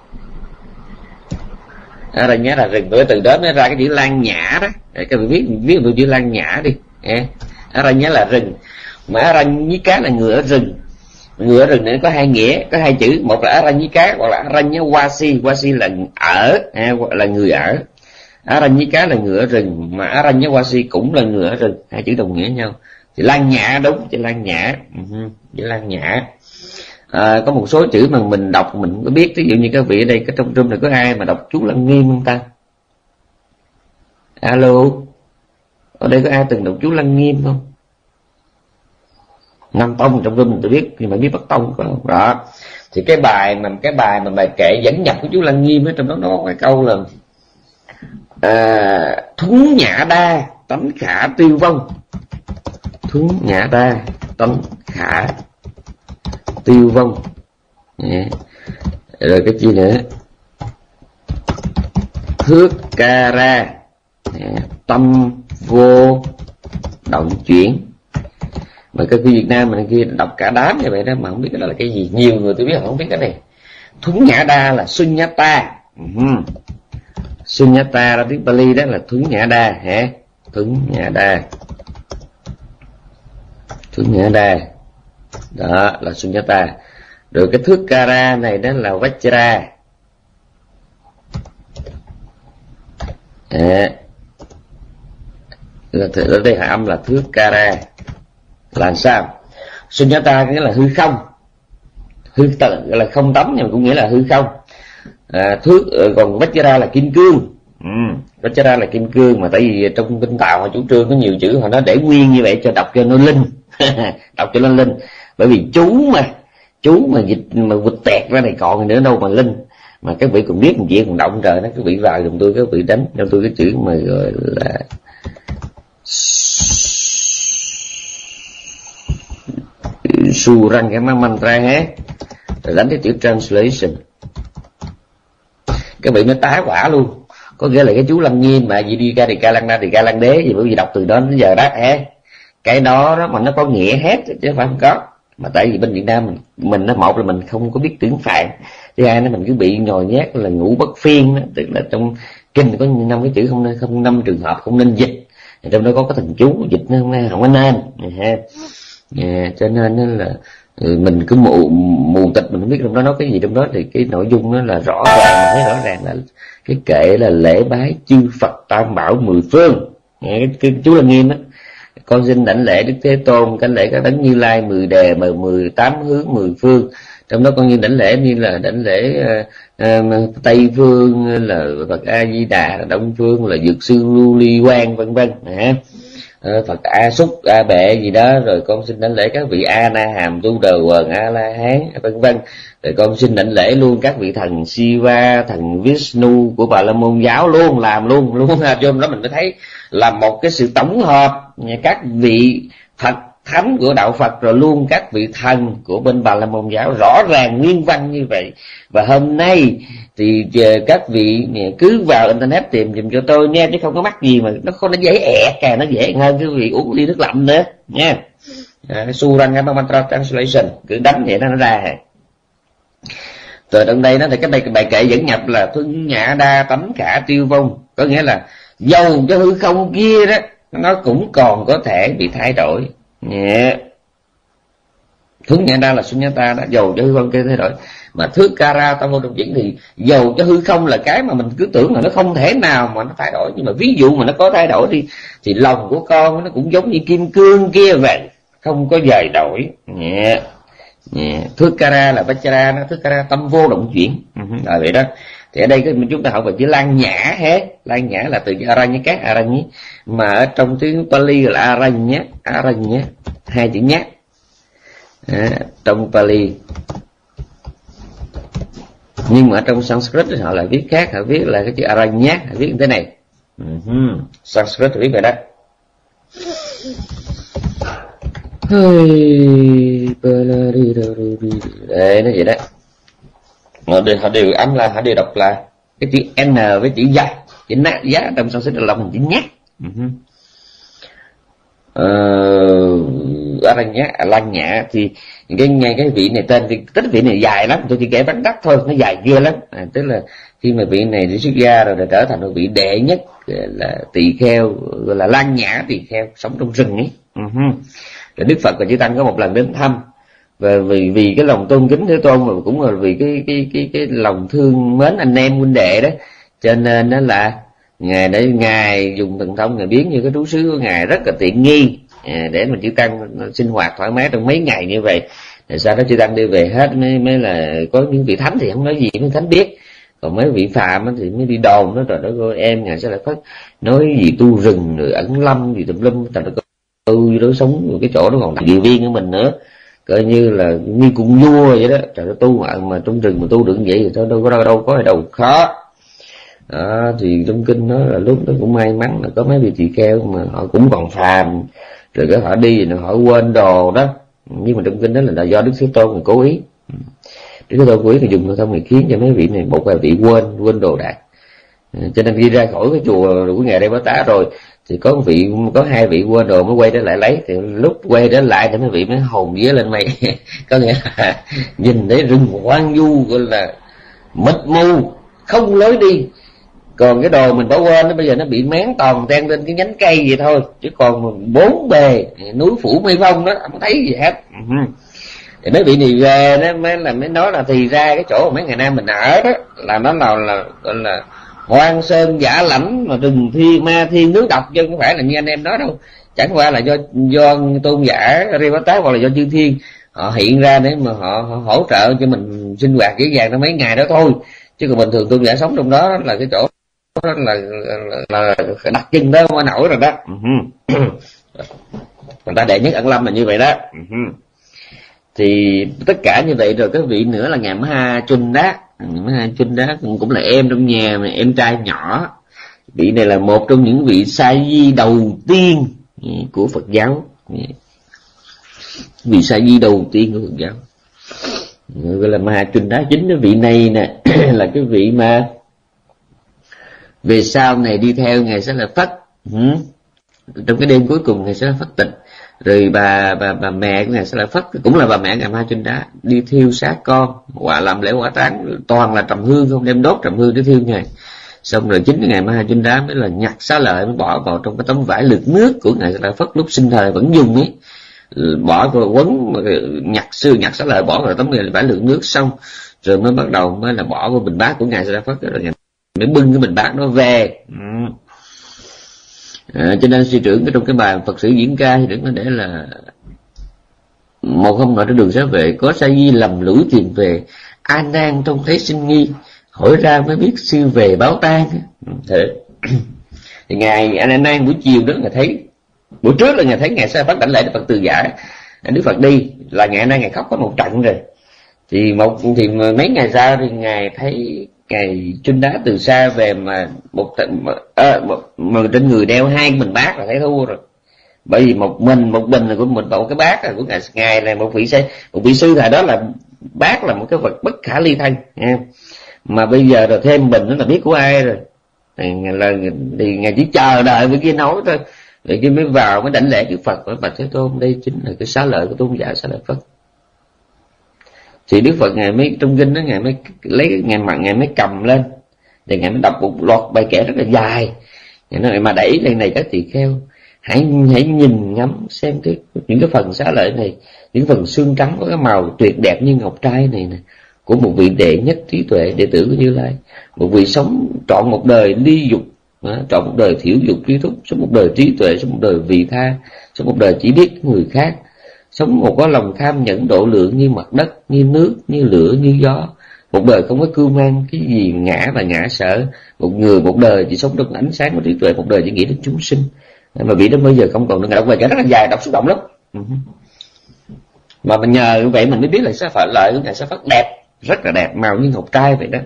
Aranya là rừng. Từ đó nó ra cái chữ Lan Nhã đó. Các bạn viết được chữ Lan Nhã đi. Aranya là rừng, mà Aranyika là người ở rừng. Người ở rừng này có hai nghĩa, có hai chữ, một là Aranyika hoặc là Aranyavasi. Wasi là ở, là người ở. Aranyika là người ở rừng, mà Aranyavasi cũng là người ở rừng, hai chữ đồng nghĩa nhau. Chữ Lan Nhã đúng, chữ Lan Nhã, chữ Lan Nhã. Có một số chữ mà mình đọc mình có biết, ví dụ như các vị ở đây, cái trong room này có ai mà đọc chú Lăng Nghiêm không ta? Alo, ở đây có ai từng đọc chú Lăng Nghiêm không? Nam Tông trong room mình tôi biết, nhưng mà biết Bắc Tông có không? Đó, thì cái bài mà bài kệ dẫn nhập của chú Lăng Nghiêm ấy, trong đó nó có cái câu là thuấn nhã đa tánh khả tiêu vong. Thuấn nhã đa tánh khả tiêu vong. Rồi cái gì nữa? Thước ca ra tâm vô động chuyển. Mà cái Việt Nam mình kia đọc cả đám như vậy đó mà không biết cái đó là cái gì. Nhiều người tôi biết không biết cái này. Thuấn nhã đa là sunyata. Sunyata là tiếng Pali, đó là thuấn nhã đa hả? Thuấn nhã đa. Thuấn nhã đa. Đó là sunyata. Rồi cái thước kara này đó là vajra. Ở đây hạ âm là thước kara. Là sao? Sunyata nghĩa là hư không. Là không tấm nhưng cũng nghĩa là hư không. Còn vajra là kim cương. Vajra là kim cương, mà tại vì trong kinh Tàu họ chủ trương có nhiều chữ họ nói để nguyên như vậy cho đọc cho nó linh. Đọc cho nó linh. Bởi vì chú mà dịch mà vụt tẹt ra này còn nữa đâu mà linh. Mà các vị cũng biết một chuyện còn động trời đó, các vị vào giùm tôi, các vị đánh cho tôi cái chữ mà gọi là Surangama mantra hết, rồi đánh cái chữ translation, các vị mới tá quả luôn. Có nghĩa là cái chú Lăng Nghiêm mà gì đi ca thì ca lăng đa thì ca lăng đế gì, bởi vì đọc từ đó đến giờ đó cái đó mà nó có nghĩa hết chứ phải không có. Mà tại vì bên Việt Nam mình nó một là mình không có biết tiếng Phạn, thứ hai nó mình cứ bị nhồi nhét là ngũ bất phiên đó. Tức là trong kinh có 5 cái chữ không 5 trường hợp không nên dịch, trong đó có cái thần chú dịch nó không có nên cho nên là mình cứ mù tịch, mình không biết trong đó nói cái gì trong đó. Thì cái nội dung nó là rõ ràng, thấy rõ ràng là cái kệ là lễ bái chư Phật Tam Bảo 10 phương. Cái chú Lăng Nghiêm á, con xin đảnh lễ Đức Thế Tôn, đảnh lễ các đấng Như Lai 10 đề mà 18 hướng 10 phương. Trong đó con như đảnh lễ như là đảnh lễ Tây phương là Phật A Di Đà, Đông phương là Dược Sư Lưu Ly Quang vân vân Phật A Xúc A Bệ gì đó. Rồi con xin đảnh lễ các vị A Na Hàm Tu Đờ Quần A La Hán vân vân. Rồi con xin đảnh lễ luôn các vị thần Shiva, thần Vishnu của Bà La Môn giáo luôn, làm luôn cho đó mình mới thấy là một cái sự tổng hợp các vị Phật thánh của đạo Phật, rồi luôn các vị thần của bên Bà La Môn giáo, rõ ràng nguyên văn như vậy. Và hôm nay thì các vị cứ vào internet tìm dùm cho tôi nghe, chứ không có mắc gì mà nó dễ ẹt kìa, nó dễ hơn cái vị uống ly nước lạnh nữa nha. Surangama Mantra Translation cứ đánh vậy nó ra. Rồi trong đây nó thì cái bài kệ dẫn nhập là thuấn nhã đa tánh khả tiêu vong, có nghĩa là dầu cái hư không kia đó nó cũng còn có thể bị thay đổi. Sunyata là sunyata đó, dầu cho hư không kia thay đổi. Mà thước kara tam vô đồng chuyển thì dầu cho hư không là cái mà mình cứ tưởng là nó không thể nào mà nó thay đổi, nhưng mà ví dụ mà nó có thay đổi đi thì lòng của con nó cũng giống như kim cương kia vậy, không có dời đổi. Thước kara là vajra, nó thước kara tâm vô động chuyển. Rồi vậy đó. Thì ở đây chúng ta học về chữ lan nhã hết. Lan nhã là từ aranyaka, arany, mà ở trong tiếng Pali là aranya, hai chữ nhát. Trong Pali, nhưng mà ở trong Sanskrit họ lại viết khác, họ viết là cái chữ aranyat, họ viết như thế này. Sanskrit viết vậy đó. Đây nó vậy đó. Họ đều âm là, họ đều đọc là cái chữ N với chữ giá, chữ nát giá trong Sanskrit là lòng chữ nhát. Aranyat, lan nhã thì cái vị này tên thì tích vị này dài lắm, tôi chỉ kể vắn tắt thôi, nó dài ghê lắm. Tức là khi mà vị này đi xuất gia rồi trở thành một vị đệ nhất là tỳ kheo, gọi là lan nhã tỳ kheo sống trong rừng ấy. Rồi Đức Phật và Chư Tăng có một lần đến thăm, và vì cái lòng tôn kính Thế Tôn, mà cũng là vì cái lòng thương mến anh em huynh đệ đó, cho nên đó là ngài dùng thần thông, ngài biến như cái trú xứ của ngài rất là tiện nghi, để mà Chư Tăng sinh hoạt thoải mái trong mấy ngày như vậy. Rồi sau đó Chư Tăng đi về hết, mới là có những vị thánh thì không nói gì, mấy thánh biết, còn mấy vị phạm thì mới đi đồn đó, rồi đó cô em ngài sẽ lại phát nói gì tu rừng rồi ẩn lâm gì tùm lum, tại tôi đó sống cái chỗ đó còn địa viên của mình nữa, coi như là như cung vua vậy đó. Trời ơi, tu mà trong rừng mà tu được vậy thì thôi đâu có đâu khó. Thì trong kinh nói là lúc đó cũng may mắn là có mấy vị tỳ kheo mà họ cũng còn phàm, rồi cái họ đi rồi họ quên đồ đó, nhưng mà trong kinh đó là do Đức Thế Tôn cố ý. Đức Thế Tôn cố ý thì dùng thông này khiến cho mấy vị này một vài vị quên đồ đạc, cho nên đi ra khỏi cái chùa của ngài Đây Bá Tá rồi thì có hai vị quên đồ mới quay trở lại lấy, thì lúc quay trở lại thì mấy vị mới hồn vía lên mây. Có nghĩa là nhìn thấy rừng hoang vu gọi là mịt mù không lối đi, còn cái đồ mình bỏ quên nó bây giờ nó bị máng toàn ten lên cái nhánh cây vậy thôi, chứ còn bốn bề núi phủ mây phong đó không thấy gì hết. Thì mấy vị này về đó mới nói là thì ra cái chỗ mà mấy ngày nay mình ở đó là nó là gọi là hoang sơn dã lãnh, mà rừng ma thiên nước độc, chứ không phải là như anh em nói đâu. Chẳng qua là do tôn giả Rivata hoặc là do chư thiên họ hiện ra để mà họ hỗ trợ cho mình sinh hoạt dễ dàng trong mấy ngày đó thôi, chứ còn bình thường tôn giả sống trong đó là cái chỗ đó là đặt chân đó không nổi rồi đó. Người ta đệ nhất ẩn lâm là như vậy đó. Thì tất cả như vậy rồi, cái vị nữa là ngài Maha Chunda. Maha Chunda cũng là em trong nhà, mà em trai nhỏ. Vị này là một trong những vị sa di đầu tiên của Phật giáo, vị sa di đầu tiên của Phật giáo gọi là Maha Chunda. Chính cái vị này nè là cái vị mà về sau này đi theo ngài sẽ là Phất. Trong cái đêm cuối cùng ngài sẽ là Phất tịch, rồi bà mẹ của ngài sẽ là Phất, cũng là bà mẹ ngài Maha Chunda, đi thiêu xác con, làm lễ hỏa táng toàn là trầm hương không, đem đốt trầm hương để thiêu ngài. Xong rồi chính ngài Maha Chunda mới là nhặt xá lợi, mới bỏ vào trong cái tấm vải lược nước của ngài sẽ là Phất lúc sinh thời vẫn dùng ấy, bỏ vào quấn, nhặt xá lợi bỏ vào tấm vải lược nước, xong rồi mới bắt đầu mới là bỏ vào bình bát của ngài sẽ là Phất, rồi ngài mới bưng cái bình bát đó về. Cho nên sư trưởng trong cái bài Phật sử diễn ca thì đừng có để là một hôm nọ trên đường xá vệ có sa di lầm lũi tìm về, A Nan trông thấy sinh nghi, hỏi ra mới biết sư về báo tang. Thì ngày A Nan buổi chiều đó ngài thấy, buổi trước là ngài thấy ngài sẽ phát đảnh lễ Đức Phật từ giả, Đức Phật đi là ngày nay ngài khóc có một trận rồi. Thì mấy ngày sau thì ngài thấy ngài Chunda từ xa về mà mà trên người đeo hai bình bát là thấy thua rồi, bởi vì một bình là của mình, một cái bát là của ngài là một vị sư thời đó là bát là một cái vật bất khả ly thân nha. Mà bây giờ rồi thêm bình nữa là biết của ai rồi, thì ngài chỉ chờ đợi với kia nói thôi, rồi kia mới vào mới đảnh lễ Đức Phật với Bạch Thế Tôn, đây chính là cái xá lợi của tôn giả Xá Lợi Phất. Thì Đức Phật ngài mới trong kinh đó ngài mới lấy ngài mới cầm lên, thì ngài mới đọc một loạt bài kể rất là dài, ngài nói mà đẩy lên này các tỳ kheo, Hãy nhìn ngắm xem những cái phần xá lợi này, những phần xương trắng có cái màu tuyệt đẹp như ngọc trai này nè, của một vị đệ nhất trí tuệ, đệ tử của Như Lai, một vị sống trọn một đời ly dục, trọn một đời thiểu dục trí thúc, sống một đời trí tuệ, sống một đời vị tha, sống một đời chỉ biết người khác, sống một có lòng tham nhẫn độ lượng như mặt đất, như nước, như lửa, như gió, một đời không có cưu mang cái gì ngã và ngã sợ, một đời chỉ sống trong ánh sáng của trí tuệ, một đời chỉ nghĩ đến chúng sinh. Mà vị đó bây giờ không còn được. Ngài đọc bài kể rất là dài, đọc xúc động lắm. Mà mình nhờ vậy mình mới biết là sẽ phải lợi của Ngài Sa Phất đẹp, rất là đẹp, màu như ngọc trai vậy đó.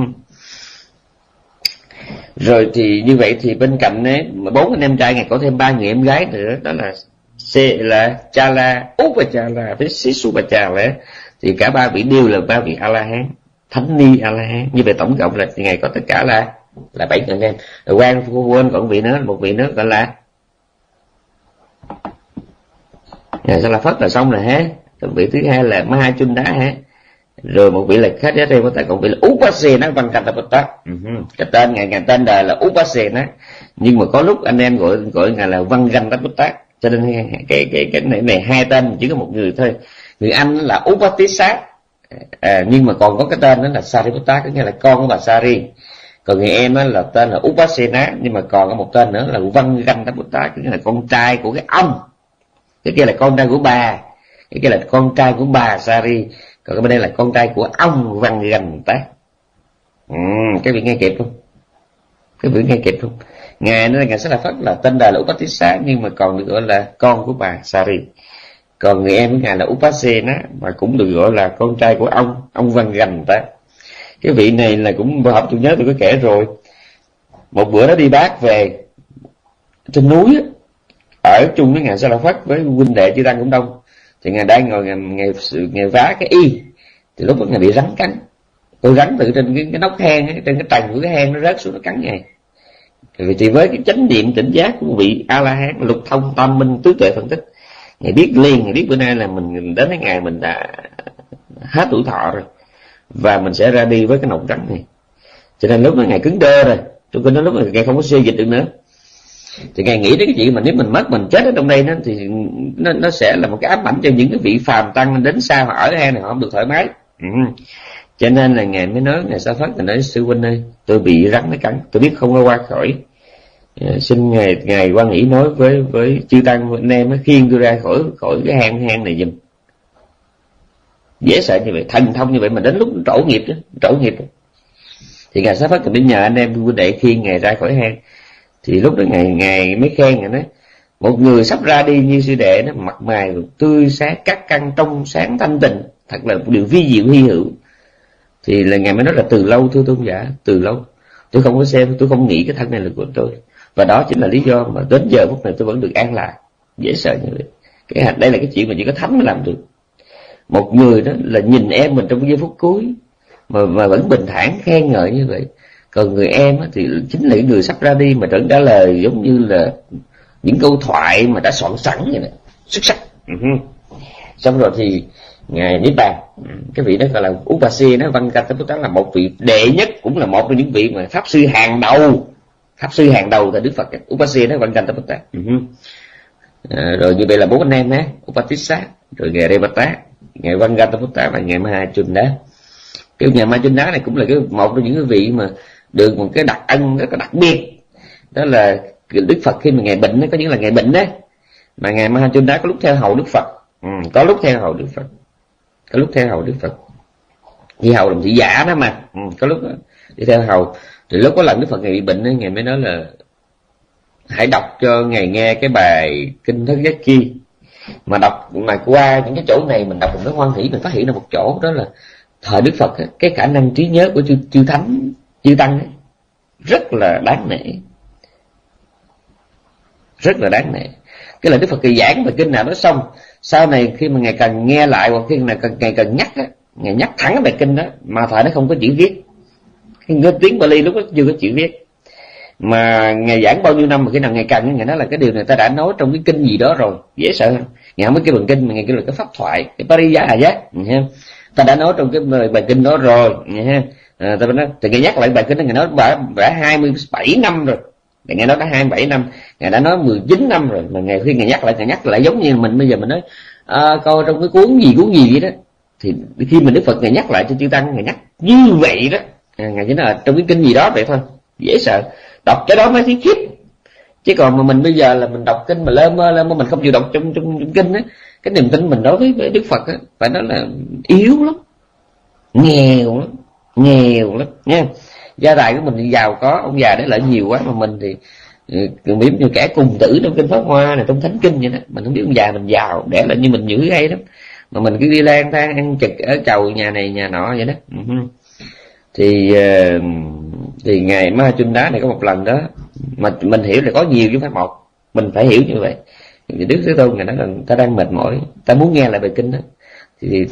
Rồi thì như vậy thì bên cạnh ấy, 4 anh em trai Ngài có thêm 3 người em gái nữa, đó là Chala, Upachala với Sisupachala. Thì cả 3 vị đều là 3 vị A La Hán, thánh ni A La Hán. Như vậy tổng cộng là Ngài có tất cả là 7 người anh em. Rồi quên còn một vị nữa gọi là Ngài Sa La Phất là xong rồi ha. Còn vị thứ hai là Mahachunda ha. Rồi một vị là khách giá thêm, còn vị là Upasena Vankataputta. Cái tên ngài tên đời là Upasena, nhưng mà có lúc anh em gọi ngài là Vankataputta, cho nên cái này hai tên chỉ có một người thôi. Người anh là Upatissa, nhưng mà còn có cái tên đó là Sariputta, có nghĩa là con của bà Sari. Còn người em là tên là Upasena, nhưng mà còn có một tên nữa là Vankataputta, có nghĩa là con trai của cái ông. Cái kia là con trai của bà, cái kia là con trai của bà Sari, còn cái bên đây là con trai của ông Văn Gành Tác. Cái vị nghe kịp không? Cái vị nghe kịp không? Ngài nữa là Ngài Sa La Phất là tên đời là Upatissa, nhưng mà còn được gọi là con của bà Sari. Còn người em của Ngài là Upasena, mà cũng được gọi là con trai của ông Văn Gành Tác. Cái vị này là cũng vừa học tôi nhớ tôi có kể rồi. Một bữa đó đi bác về trên núi ở chung với Ngài Sa La Phất với huynh đệ chư tăng cũng đông. Thì Ngài đang ngồi ngài vá cái y, thì lúc đó Ngài bị rắn cắn. Tôi rắn từ trên cái nóc hang ấy, trên cái trần của cái hang nó rớt xuống nó cắn Ngài. Thì với cái chánh niệm tỉnh giác của vị A La Hán, lục thông tam minh tứ tuệ phân tích, Ngài biết liền, Ngài biết bữa nay là mình đến cái ngày mình đã hết tuổi thọ rồi, và mình sẽ ra đi với cái nọc rắn này. Cho nên lúc đó Ngài cứng đơ rồi, tôi nói lúc này Ngài không có xê dịch được nữa. Thì Ngài nghĩ đến cái chuyện mà nếu mình mất, mình chết ở trong đây đó, thì nó sẽ là một cái ám ảnh cho những cái vị phàm tăng đến xa họ ở hang này họ không được thoải mái. Cho nên là Ngài mới nói, Ngài Sa Phất là nói sư huynh ơi, tôi bị rắn nó cắn, tôi biết không có qua khỏi, xin ngài quan nghĩ nói với chư tăng anh em khiêng tôi ra khỏi cái hang này giùm. Dễ sợ như vậy, thần thông như vậy mà đến lúc trổ nghiệp đó. Thì Ngài Sa Phất thì mới nhờ anh em huynh đệ khiêng Ngài ra khỏi hang. Thì lúc đó ngài mới khen Ngài nói, một người sắp ra đi như sư đệ, nó mặt mày tươi sáng, các căn trong sáng thanh tịnh, thật là một điều vi diệu hy hữu. Thì là Ngài mới nói là từ lâu thưa tôn giả, từ lâu tôi không có xem, tôi không nghĩ cái thân này là của tôi, và đó chính là lý do mà đến giờ phút này tôi vẫn được an lạc. Dễ sợ như vậy. Đây là cái chuyện mà chỉ có thánh mới làm được. Một người đó là nhìn em mình trong cái giây phút cuối mà vẫn bình thản khen ngợi như vậy. Còn người em thì chính là người sắp ra đi mà vẫn trả lời giống như là những câu thoại mà đã soạn sẵn vậy nè, xuất sắc. Xong rồi thì Ngài Niết Bàn, cái vị đó gọi là Upasena Vankataputta, là một vị đệ nhất, cũng là một trong những vị mà pháp sư hàng đầu tại Đức Phật, Upasena Vankataputta. Rồi như vậy là 4 anh em ha, Upatissa, rồi Ngài Revata, Ngài Vankataputta và Ngài Mahachunda. Cái nhà Mahachunda này cũng là một trong những cái vị mà được một cái đặc ân rất là đặc biệt, đó là Đức Phật khi mà Ngài bệnh đó, có những là Ngài bệnh đó, mà Ngài Mahachunda có lúc theo hầu Đức Phật, có lúc theo hầu Đức Phật, đi hầu làm thị giả đó mà, có lúc đó, đi theo hầu. Thì lúc có lần Đức Phật Ngài bị bệnh đó, Ngài mới nói là hãy đọc cho Ngài nghe cái bài kinh Thất Giác Chi, mà đọc mà qua những cái chỗ này mình đọc mình mới hoan hỷ, mình phát hiện ra một chỗ, đó là thời Đức Phật ấy, cái khả năng trí nhớ của chư thánh chư tăng ấy, rất là đáng nể. Cái là Đức Phật kỳ giảng bài kinh nào đó xong, sau này khi mà Ngài cần nghe lại, hoặc khi nào Ngài cần nhắc á, Ngài nhắc thẳng cái bài kinh đó, mà thời nó không có chữ viết, cái tiếng Bali lúc đó chưa có chữ viết, mà Ngài giảng bao nhiêu năm mà khi nào Ngài cần, Ngài nói là cái điều này ta đã nói trong cái kinh gì đó rồi. Dễ sợ không? Ngài không có cái bằng kinh mà Ngài kêu là cái pháp thoại, cái Pariyaya, ta đã nói trong cái bài kinh đó rồi, ta nói thì Ngài nhắc lại bài kinh đó, Ngài nói đã 27 năm rồi, Ngài nói đã 27 năm, Ngài đã nói 19 năm rồi, mà Ngài khi Ngài nhắc lại giống như mình bây giờ mình nói coi trong cái cuốn gì vậy đó, thì khi mình Đức Phật Ngài nhắc lại cho chư tăng, Ngài nhắc như vậy đó, Ngài chỉ nói là trong cái kinh gì đó vậy thôi, dễ sợ, đọc cái đó mới thấy khiếp. Chứ còn mà mình bây giờ là mình đọc kinh mà lơ mơ mình không chịu đọc trong kinh á, cái niềm tin mình đối với Đức Phật á phải nói là yếu lắm, nghèo lắm nha. Gia tài của mình thì giàu có, ông già đấy lợi nhiều quá, mà mình thì giống như kẻ cùng tử trong kinh Pháp Hoa này, trong Thánh Kinh vậy đó. Mình không biết ông già mình giàu để là như mình dữ hay lắm, mà mình cứ đi lang thang ăn chực ở chầu nhà này nhà nọ vậy đó. Thì ngày Mahachunda này có một lần đó mà mình hiểu là có nhiều chứ phải một, mình phải hiểu như vậy. Đức Thế Tôn Ngài nói là ta đang mệt mỏi, ta muốn nghe lại bài kinh đó. Thì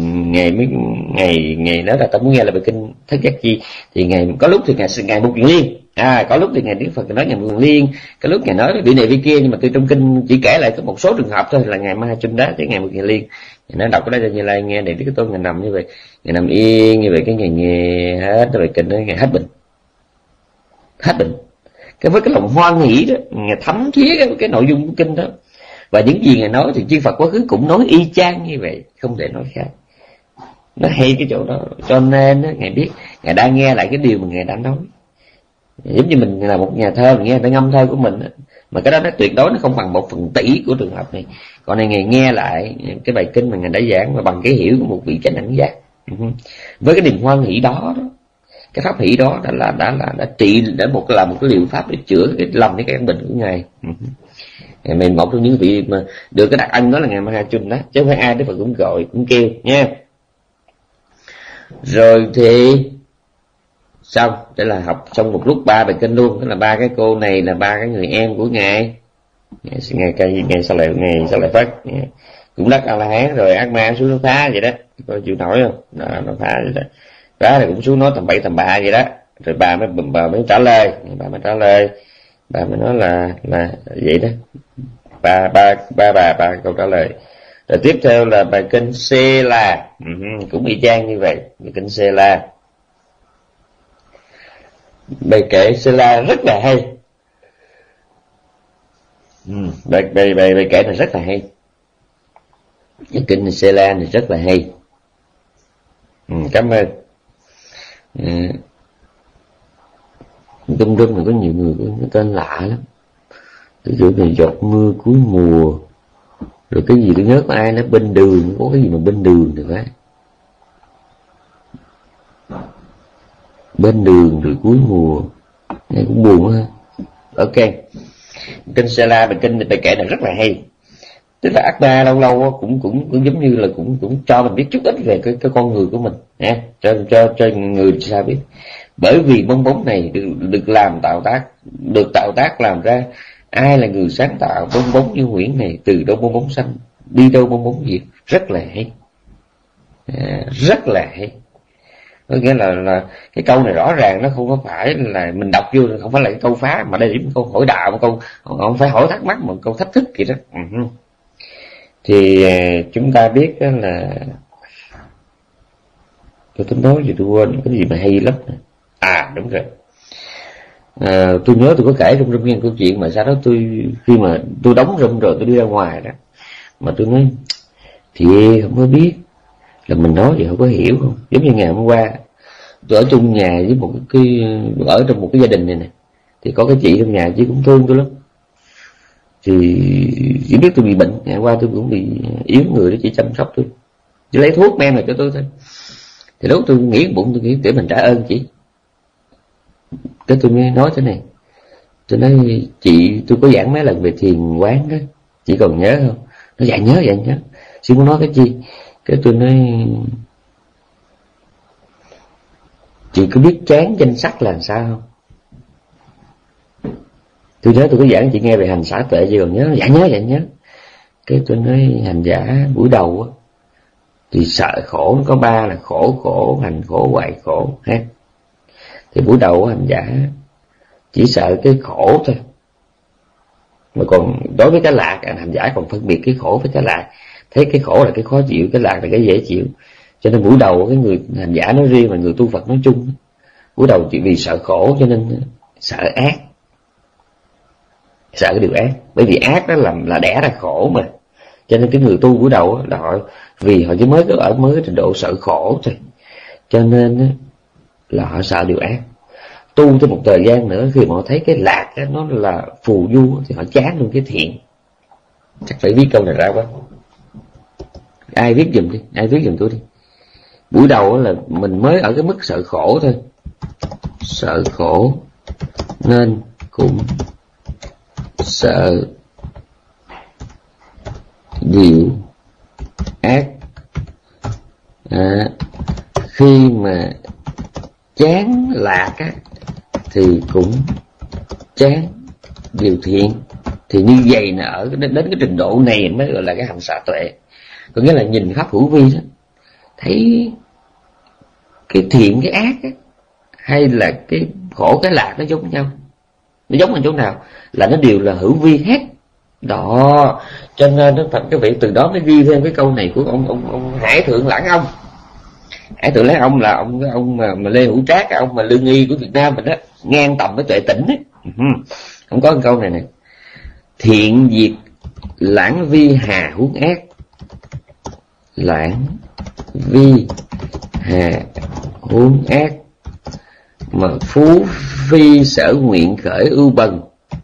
ngày nói là ta muốn nghe lại bài kinh Thất Giác Chi. Thì ngày có lúc thì ngày một chuyện liên, có lúc thì ngày Đức Phật nói ngày một chuyện liên, cái lúc ngày nói vị này vị kia, nhưng mà tôi trong kinh chỉ kể lại có một số trường hợp thôi, là ngày Mahachunda tới ngày một chuyện liên. Nó đọc cái đó cho Như Lai nghe, để Đức Thế Tôn Ngài nằm như vậy, Ngài nằm yên như vậy, cái ngày nghe hết bài kinh đó, Ngài hết bệnh. Cái với cái lòng hoan hỷ đó, Ngài thấm thía cái nội dung của kinh đó, và những gì Ngài nói thì chư Phật quá khứ cũng nói y chang như vậy, không thể nói khác. Nó hay cái chỗ đó, cho nên đó, Ngài biết Ngài đang nghe lại cái điều mà Ngài đã nói. Giống như mình là một nhà thơ, mình nghe phải ngâm thơ của mình đó, mà cái đó nó tuyệt đối nó không bằng 1/1000 của trường hợp này. Còn này Ngài nghe lại cái bài kinh mà Ngài đã giảng và bằng cái hiểu của một vị chánh đẳng giác, với cái niềm hoan hỷ đó, cái pháp hỷ đó đã trị, đã là một cái liệu pháp để chữa cái lầm cái căn bệnh của Ngài. Mình một trong những vị mà được cái đặc ân đó là Ngài Mahachunda đó, chứ không phải ai Đức Phật cũng gọi cũng kêu nha. Rồi thì xong, để là học xong một lúc 3 bài kinh luôn, tức là 3 cái cô này là 3 cái người em của Ngài sau lại phát cũng đắc A La Hán, rồi ác ma xuống nó phá vậy đó, coi chịu nổi không? Đó, nó phá vậy đó, phá thì cũng xuống nói tầm bậy tầm bạ vậy đó. Rồi bà mới trả lời, bà mới nói là vậy đó, ba câu trả lời. Rồi tiếp theo là bài kinh Xê La, cũng y chang như vậy, bài kinh Xê La. Bài kệ Xê La rất là hay. Bài kệ này rất là hay. Cái kinh Xê La này rất là hay. Cảm ơn. Trong này có nhiều người có tên lạ lắm. Ví dụ như giọt mưa cuối mùa, rồi cái gì tôi nhớ có ai nói bên đường, có cái gì mà bên đường thì phải. Bên đường rồi cuối mùa, này cũng buồn ha. Ok, kinh Xê La, bài kinh bài kệ này rất là hay. Tức là ác ma lâu lâu cũng giống như là cũng cho mình biết chút ít về cái con người của mình nha, cho người sao biết. Bởi vì bong bóng này được tạo tác làm ra, ai là người sáng tạo bong bóng như Nguyễn này, từ đâu bong bóng xanh đi đâu bong bóng việt, rất là hay. Rất là hay. Có nghĩa là cái câu này rõ ràng nó không có phải là mình đọc vô, không phải là cái câu phá, mà đây là một câu hỏi đạo, một câu không phải hỏi thắc mắc, một câu thách thức vậy đó. Thì chúng ta biết đó là tôi nói gì tôi quên cái gì mà hay lắm. Đúng rồi, tôi nhớ tôi có kể trong room câu chuyện mà sau đó khi mà tôi đóng room rồi tôi đi ra ngoài đó, mà tôi nói thì không có biết là mình nói gì không có hiểu không. Giống như ngày hôm qua tôi ở chung nhà với ở trong một cái gia đình này nè, thì có cái chị trong nhà, chị cũng thương tôi lắm. Thì chỉ biết tôi bị bệnh, ngày qua tôi cũng bị yếu người đó, chị chăm sóc tôi, chỉ lấy thuốc men này cho tôi thôi. Thì lúc tôi nghĩ bụng, tôi nghĩ để mình trả ơn chị. Cái tôi mới nói thế này, tôi nói chị, tôi có giảng mấy lần về thiền quán đó, chị còn nhớ không? Nó dạ nhớ. Chị muốn nói cái chi? Cái tôi nói chị có biết chán danh sắc là sao không? Tôi nhớ tôi có giảng chị nghe về hành xả tuệ, chị còn nhớ. Dạ nhớ. Cái tôi nói hành giả buổi đầu á thì sợ khổ, nó có 3 là khổ, hành khổ, hoại khổ ha. Thì buổi đầu hành giả chỉ sợ cái khổ thôi, mà còn đối với cái lạc, hành giả còn phân biệt cái khổ với cái lạc, thấy cái khổ là cái khó chịu, cái lạc là cái dễ chịu. Cho nên buổi đầu cái người hành giả nói riêng và người tu Phật nói chung, buổi đầu chỉ vì sợ khổ cho nên sợ ác. sợ cái điều ác. Bởi vì ác đó là đẻ ra khổ mà. Cho nên cái người tu của đầu là họ, vì họ chỉ mới có ở mới cái trình độ sợ khổ thôi, cho nên là họ sợ điều ác. Tu tới một thời gian nữa, khi mà họ thấy cái lạc đó, nó là phù du, thì họ chán luôn cái thiện. Chắc phải viết câu này ra quá. Ai viết giùm đi, ai viết giùm tôi đi. Buổi đầu là mình mới ở cái mức sợ khổ thôi, sợ khổ nên cũng sợ điều ác. Khi mà chán lạc á, thì cũng chán điều thiện. Thì như vậy là ở đến cái trình độ này mới gọi là cái hành xả tuệ. Có nghĩa là nhìn pháp hữu vi đó, thấy cái thiện cái ác á, hay là cái khổ cái lạc nó giống nhau. Nó giống ở chỗ nào? Là nó đều là hữu vi hết đó. Cho nên nó thật cái vị từ đó mới ghi thêm cái câu này của ông Hải Thượng Lãng Ông. Hải Thượng Lãng Ông là ông mà Lê Hữu Trác, ông mà lương y của Việt Nam mình đó, ngang tầm với Tuệ Tĩnh ấy. Không có câu này này: thiện diệt lãng vi hà huống ác. Lãng vi hà huống ác, mà phú phi sở nguyện khởi ưu bần.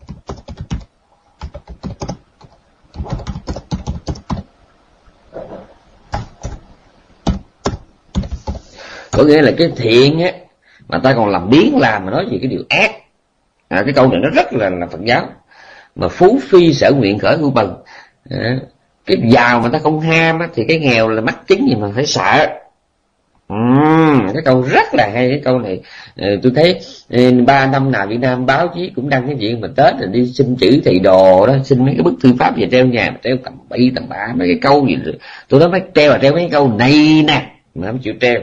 Có nghĩa là cái thiện á mà ta còn làm biến làm mà nói về cái điều ác. Cái câu này nó rất là Phật giáo. Mà phú phi sở nguyện khởi ưu bần. Cái giàu mà ta không ham á, thì cái nghèo là mắc chứng gì mà phải sợ. Cái câu rất là hay. Cái câu này tôi thấy 3 năm nào Việt Nam báo chí cũng đăng cái chuyện mà Tết rồi đi xin chữ thầy đồ đó, xin mấy cái bức thư pháp về treo nhà, treo tầm bậy tầm bạ mấy cái câu gì. Tôi nói mấy treo là treo mấy cái câu này nè mà không chịu treo.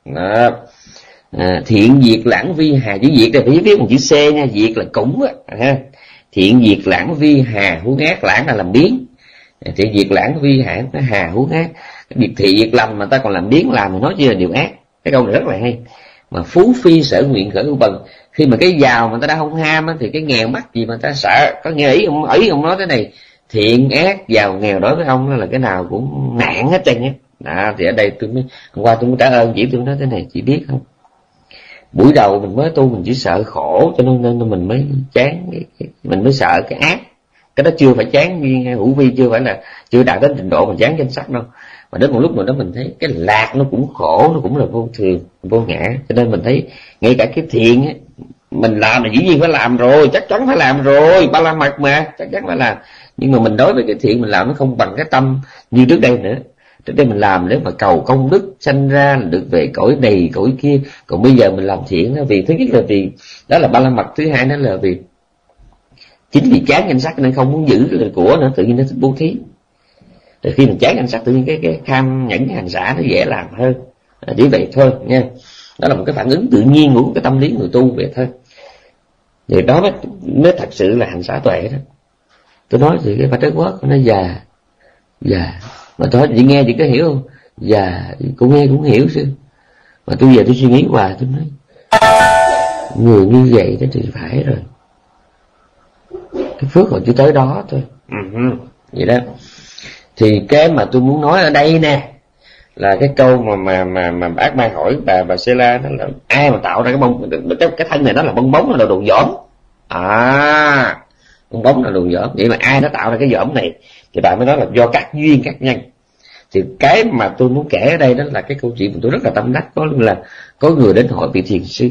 Thiện diệt lãng vi hà, chữ diệt là phải viết một chữ C nha, diệt là cũng á. Thiện diệt lãng vi hà huống ác, lãng là làm biến, thiện diệt lãng vi hà huống ác. Cái việc thị diệt lành mà ta còn làm biến làm thì nói chỉ là điều ác. Cái câu này rất là hay. Mà phú phi sở nguyện khởi ưu bần, khi mà cái giàu mà ta đã không ham á, thì cái nghèo mắc gì mà ta sợ. Có nghe ý ông nói thế này: thiện ác giàu nghèo đối với ông là cái nào cũng nạn hết trơn á. Thì ở đây tôi mới hôm qua tôi mới trả ơn chị, tôi nói thế này, chị biết không, buổi đầu mình mới tu mình chỉ sợ khổ, cho nên mình mới chán mình mới sợ cái ác. Cái đó chưa phải chán hữu vi, chưa phải là chưa đạt đến trình độ mình chán danh sắc đâu. Mà đến một lúc nào đó mình thấy cái lạc nó cũng khổ, nó cũng là vô thường vô ngã. Cho nên mình thấy ngay cả cái thiện ấy, mình làm là dĩ nhiên phải làm rồi, chắc chắn phải làm rồi, ba la mật mà chắc chắn phải làm. Nhưng mà mình đối với cái thiện mình làm nó không bằng cái tâm như trước đây nữa. Trước đây mình làm để mà cầu công đức sanh ra là được về cõi này cõi kia. Còn bây giờ mình làm thiện đó vì thứ nhất là vì đó là ba la mật, thứ hai đó là vì chính vì chán danh sắc nên không muốn giữ cái của nữa, tự nhiên nó thích bố thí. Rồi khi mình chán danh sắc tự nhiên cái tham nhẫn hành xả nó dễ làm hơn. Chỉ vậy thôi nha. Đó là một cái phản ứng tự nhiên của cái tâm lý người tu vậy thôi. Thì đó mới thật sự là hành xả tuệ đó. Tôi nói thì cái Phật Trấn Quốc nó già mà tôi chỉ nghe chỉ có hiểu không? Già cũng nghe cũng hiểu chứ. Mà tôi giờ tôi suy nghĩ hoài, tôi nói người như vậy đó thì phải rồi, cái phước họ chỉ tới đó thôi. Vậy đó. Thì cái mà tôi muốn nói ở đây nè là cái câu mà bác Mai hỏi bà Sela, đó là ai mà tạo ra cái bông cái thân này, đó là bong bóng là đồ dỏm. Bong bóng là đồ dỏm. Vậy mà ai nó tạo ra cái dỏm này thì bà mới nói là do các duyên các nhân. Thì cái mà tôi muốn kể ở đây đó là cái câu chuyện mà tôi rất là tâm đắc. Có là có người đến hỏi vị thiền sư,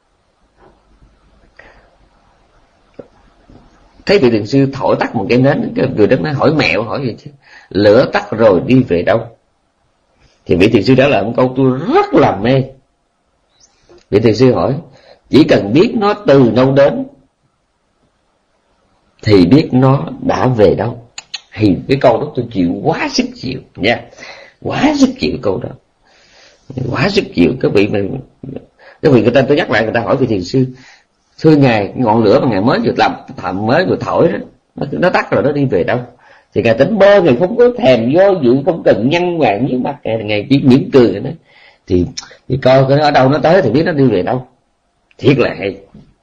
thấy vị thiền sư thổi tắt một cái nến, cái người đó mới hỏi mẹo, hỏi gì chứ, lửa tắt rồi đi về đâu? Thì vị thiền sư trả lời một câu tôi rất là mê. Vị thiền sư hỏi: chỉ cần biết nó từ đâu đến thì biết nó đã về đâu. Thì cái câu đó tôi chịu, quá sức chịu nha, quá sức chịu câu đó, quá sức chịu. Cái vị người ta, tôi nhắc lại, người ta hỏi vị thiền sư: thưa ngài, ngọn lửa mà ngài mới vừa làm thầm mới vừa thổi đó, nó tắt rồi nó đi về đâu? Thì ngài tỉnh bơ, ngài không có thèm do dự, không cần nhăn hoàng nhíu mặt, ngài chỉ mỉm cười nữa. Thì coi cái nó ở đâu nó tới thì biết nó đi về đâu. Thiệt là hay.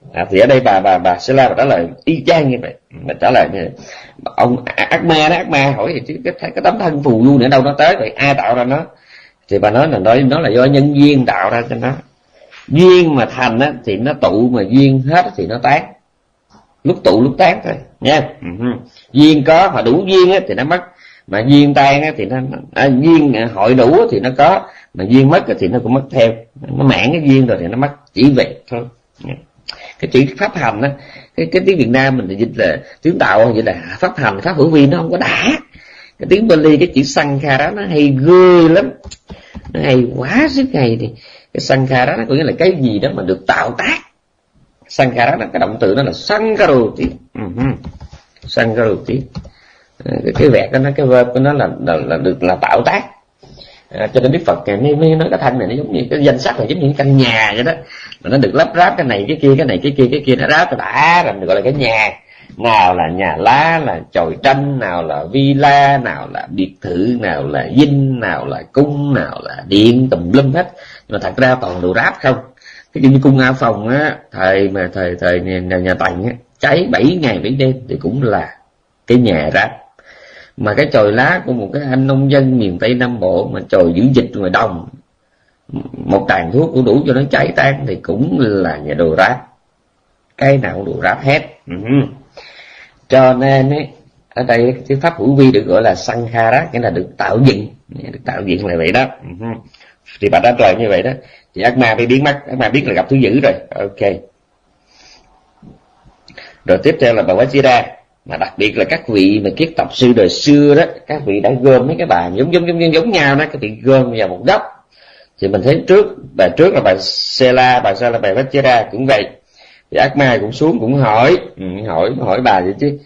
Thì ở đây bà Sela bà trả lời y chang như vậy. Bà trả lời như ông ác ma đó, ác ma hỏi thì cái tấm thân phù du nữa đâu nó tới vậy, ai tạo ra nó? Thì bà nói là nó là do nhân duyên tạo ra cho nó. Duyên mà thành á thì nó tụ, mà duyên hết thì nó tán, lúc tụ lúc tán thôi nha. Duyên có mà đủ duyên á thì nó mất, mà duyên tan á thì duyên hội đủ thì nó có, mà duyên mất thì nó cũng mất theo. Nó mãn cái duyên rồi thì nó mất, chỉ vậy thôi. Cái chữ pháp hành á, cái tiếng Việt Nam mình dịch là tiếng Tàu vậy là pháp hành, pháp hữu vi, nó không có đã. Cái tiếng Bali, cái chữ Sankhara nó hay ghê lắm, nó hay quá sức hay. Thì cái Sankhara nó có nghĩa là cái gì đó mà được tạo tác. Sankhara là cái động từ nó là Sankaroti. Sankaroti. Cái vẹt đó, cái verb của nó là được là tạo tác. Cho nên Đức Phật mới nói cái thân này nó giống như cái danh sách, là giống như cái căn nhà vậy đó, mà nó được lắp ráp cái này cái kia, cái này cái kia cái kia, nó ráp cái đã rồi được gọi là cái nhà. Nào là nhà lá, là chòi tranh, nào là villa, nào là biệt thự, nào là dinh, nào là cung, nào là điện, tùm lum hết. Nhưng mà thật ra toàn đồ ráp không. Cái như cung A Phòng á, thời nhà Tần á, cháy 7 ngày 7 đêm thì cũng là cái nhà ráp. Mà cái chòi lá của một cái anh nông dân miền Tây Nam Bộ mà chòi giữ dịch ngoài đồng, một tàn thuốc cũng đủ cho nó cháy tan thì cũng là nhà đồ ráp. Cái nào cũng đồ ráp hết. Cho nên ấy, ở đây cái pháp hữu vi được gọi là Sankhara, nghĩa là được tạo dựng, là vậy đó. Thì bà đã lời như vậy đó, thì ác ma bị biến mất, ác ma biết là gặp thứ dữ rồi. Ok. Rồi tiếp theo là bà Vajira, mà đặc biệt là các vị mà kiết tập sư đời xưa đó, các vị đã gom mấy cái bài giống nhau đó, các vị gom vào một góc. Thì mình thấy bài trước là bài Sela, bài sau là bài Vajira cũng vậy. Thì ác ma cũng xuống cũng hỏi bà vậy chứ.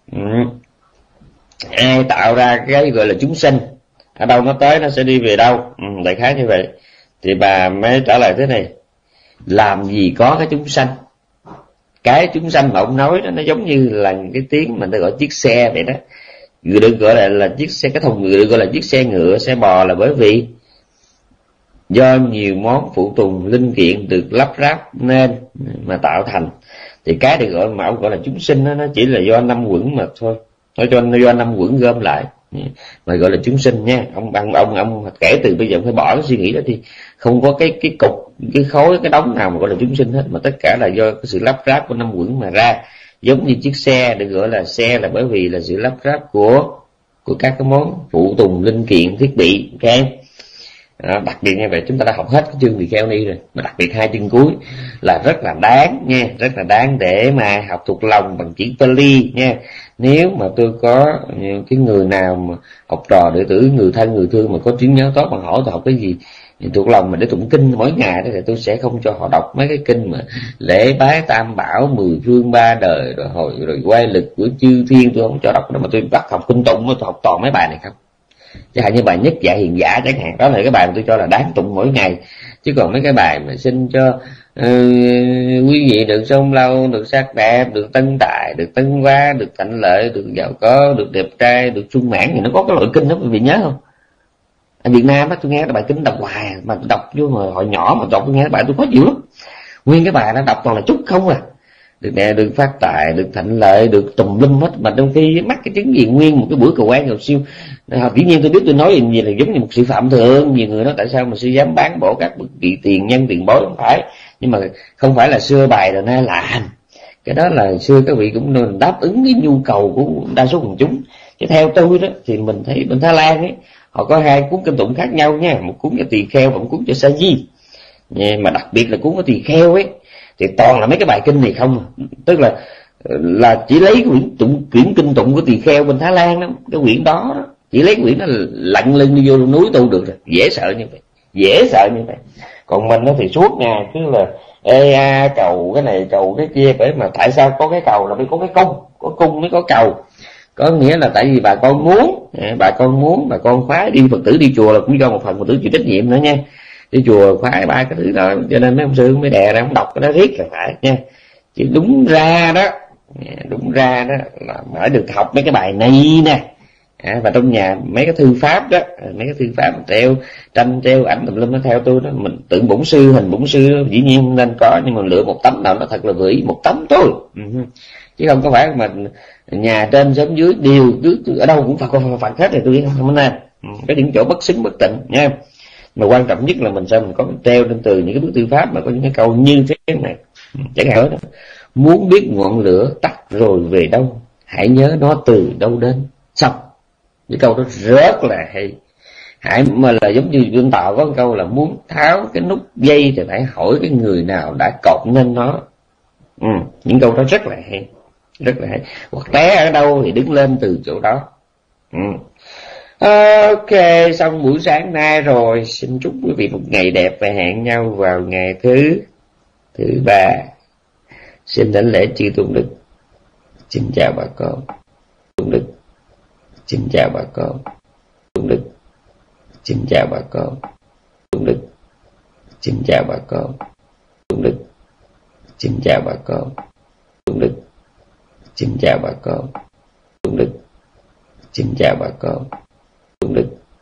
Ai tạo ra cái gọi là chúng sinh, ở đâu nó tới nó sẽ đi về đâu, đại khái như vậy. Thì bà mới trả lời thế này: làm gì có cái chúng sanh. Cái chúng sanh mà ông nói đó, nó giống như là cái tiếng mình ta gọi chiếc xe vậy đó. Người được gọi là chiếc xe, cái thùng người được gọi là chiếc xe ngựa, xe bò là bởi vì do nhiều món phụ tùng linh kiện được lắp ráp nên mà tạo thành. Thì cái được gọi mà ông gọi là chúng sinh đó, nó chỉ là do 5 quẩn mà thôi, do 5 quẩn gom lại mà gọi là chúng sinh nha. Ông kể từ bây giờ phải bỏ cái suy nghĩ đó đi. Không có cái cục, cái khối, cái đống nào mà gọi là chúng sinh hết, mà tất cả là do cái sự lắp ráp của 5 quẩn mà ra. Giống như chiếc xe được gọi là xe là bởi vì là sự lắp ráp của các cái món phụ tùng linh kiện thiết bị. Ok. Đặc biệt như vậy chúng ta đã học hết cái chương tỳ kheo ni rồi, mà đặc biệt 2 chương cuối là rất là đáng nha, rất là đáng để mà học thuộc lòng bằng chữ Pali nha. Nếu mà tôi có cái người nào mà học trò đệ tử, người thân người thương mà có trí nhớ tốt mà hỏi tôi học cái gì thuộc lòng mà để tụng kinh mỗi ngày đó, thì tôi sẽ không cho họ đọc mấy cái kinh mà lễ bái tam bảo, 10 phương 3 đời rồi quay lực của chư thiên, tôi không cho đọc đó. Mà tôi bắt học kinh tụng, tôi học toàn mấy bài này không. Chẳng hạn như bài Nhất Dạ Hiền Giả chẳng hạn, đó là cái bài mà tôi cho là đáng tụng mỗi ngày. Chứ còn mấy cái bài mà xin cho quý vị được sống lâu, được sắc đẹp, được tân tài, được tân hoa, được thạnh lợi, được giàu có, được đẹp trai, được sung mãn, thì nó có cái loại kinh đó quý vị nhớ không? Ở Việt Nam á, tôi nghe cái bài kinh đọc hoài mà tôi đọc vô mà hồi nhỏ mà đọc tôi nghe cái bài tôi khó chịu lắm. Nguyên cái bài nó đọc toàn là chúc không à. Được đẹp, được phát tài, được thạnh lợi, được tùm lum hết, mà đôi khi mắc cái chứng gì nguyên một cái buổi cầu quan cầu siêu. Dĩ nhiên tôi biết tôi nói gì là giống như một sự phạm thượng. Nhiều người nói tại sao mà sư dám bán bổ các bậc vị tiền nhân tiền bối, không phải. Nhưng mà không phải là xưa bài rồi nay làm. Cái đó là xưa các vị cũng nên đáp ứng cái nhu cầu của đa số quần chúng. Chứ theo tôi đó thì mình thấy bên Thái Lan ấy, họ có 2 cuốn kinh tụng khác nhau nha, một cuốn cho tỳ kheo và một cuốn cho sa di. Mà đặc biệt là cuốn của tỳ kheo ấy thì toàn là mấy cái bài kinh này không, tức là chỉ lấy quyển kinh tụng của tỳ kheo bên Thái Lan đó, cái quyển đó chỉ lấy quyển đó lặn lưng đi vô núi tu được rồi, dễ sợ như vậy. Còn mình nó thì suốt ngày cứ là cầu cái này cầu cái kia. Bởi mà tại sao có cái cầu là phải có cái cung, có cung mới có cầu. Có nghĩa là tại vì bà con muốn bà con khoái đi Phật tử đi chùa là cũng do một phần Phật tử chịu trách nhiệm nữa nha. Đi chùa khoái 3 cái thứ đó, cho nên mấy ông sư mới đè ra ông đọc cái đó riết là phải nha. Chứ đúng ra đó là phải được học mấy cái bài này nè, Và trong nhà mấy cái thư pháp đó, mấy cái thư pháp treo tranh treo ảnh tùm lum nó theo tôi đó, mình tượng bổn sư, hình bổn sư dĩ nhiên nên có, nhưng mà lựa một tấm nào nó thật là vĩ, một tấm thôi, chứ không có phải mà nhà trên xóm dưới đều cứ ở đâu cũng Phật hết, thì tôi không nên. Có những chỗ bất xứng bất tịnh nha. Mà quan trọng nhất là mình sao mình có treo lên từ những cái bức thư pháp mà có những cái câu như thế này, chẳng hạn đó: muốn biết ngọn lửa tắt rồi về đâu, hãy nhớ nó từ đâu đến. Xong, cái câu đó rất là hay. Hãy mà là giống như Dương Tạo có một câu là muốn tháo cái nút dây thì phải hỏi cái người nào đã cột nên nó. Những câu đó rất là hay, rất là hay. Hoặc té ở đâu thì đứng lên từ chỗ đó. Ok, xong buổi sáng nay rồi. Xin chúc quý vị một ngày đẹp và hẹn nhau vào ngày thứ ba. Xin đảnh lễ chư Tôn Đức. Xin chào bà con. Tôn Đức. Xin chào bà con. Tôn Đức. Xin chào bà con. Tôn Đức. Xin chào bà con. Tôn Đức. Xin chào bà con. Tôn Đức. Xin chào bà con. Tôn Đức. Xin chào bà con.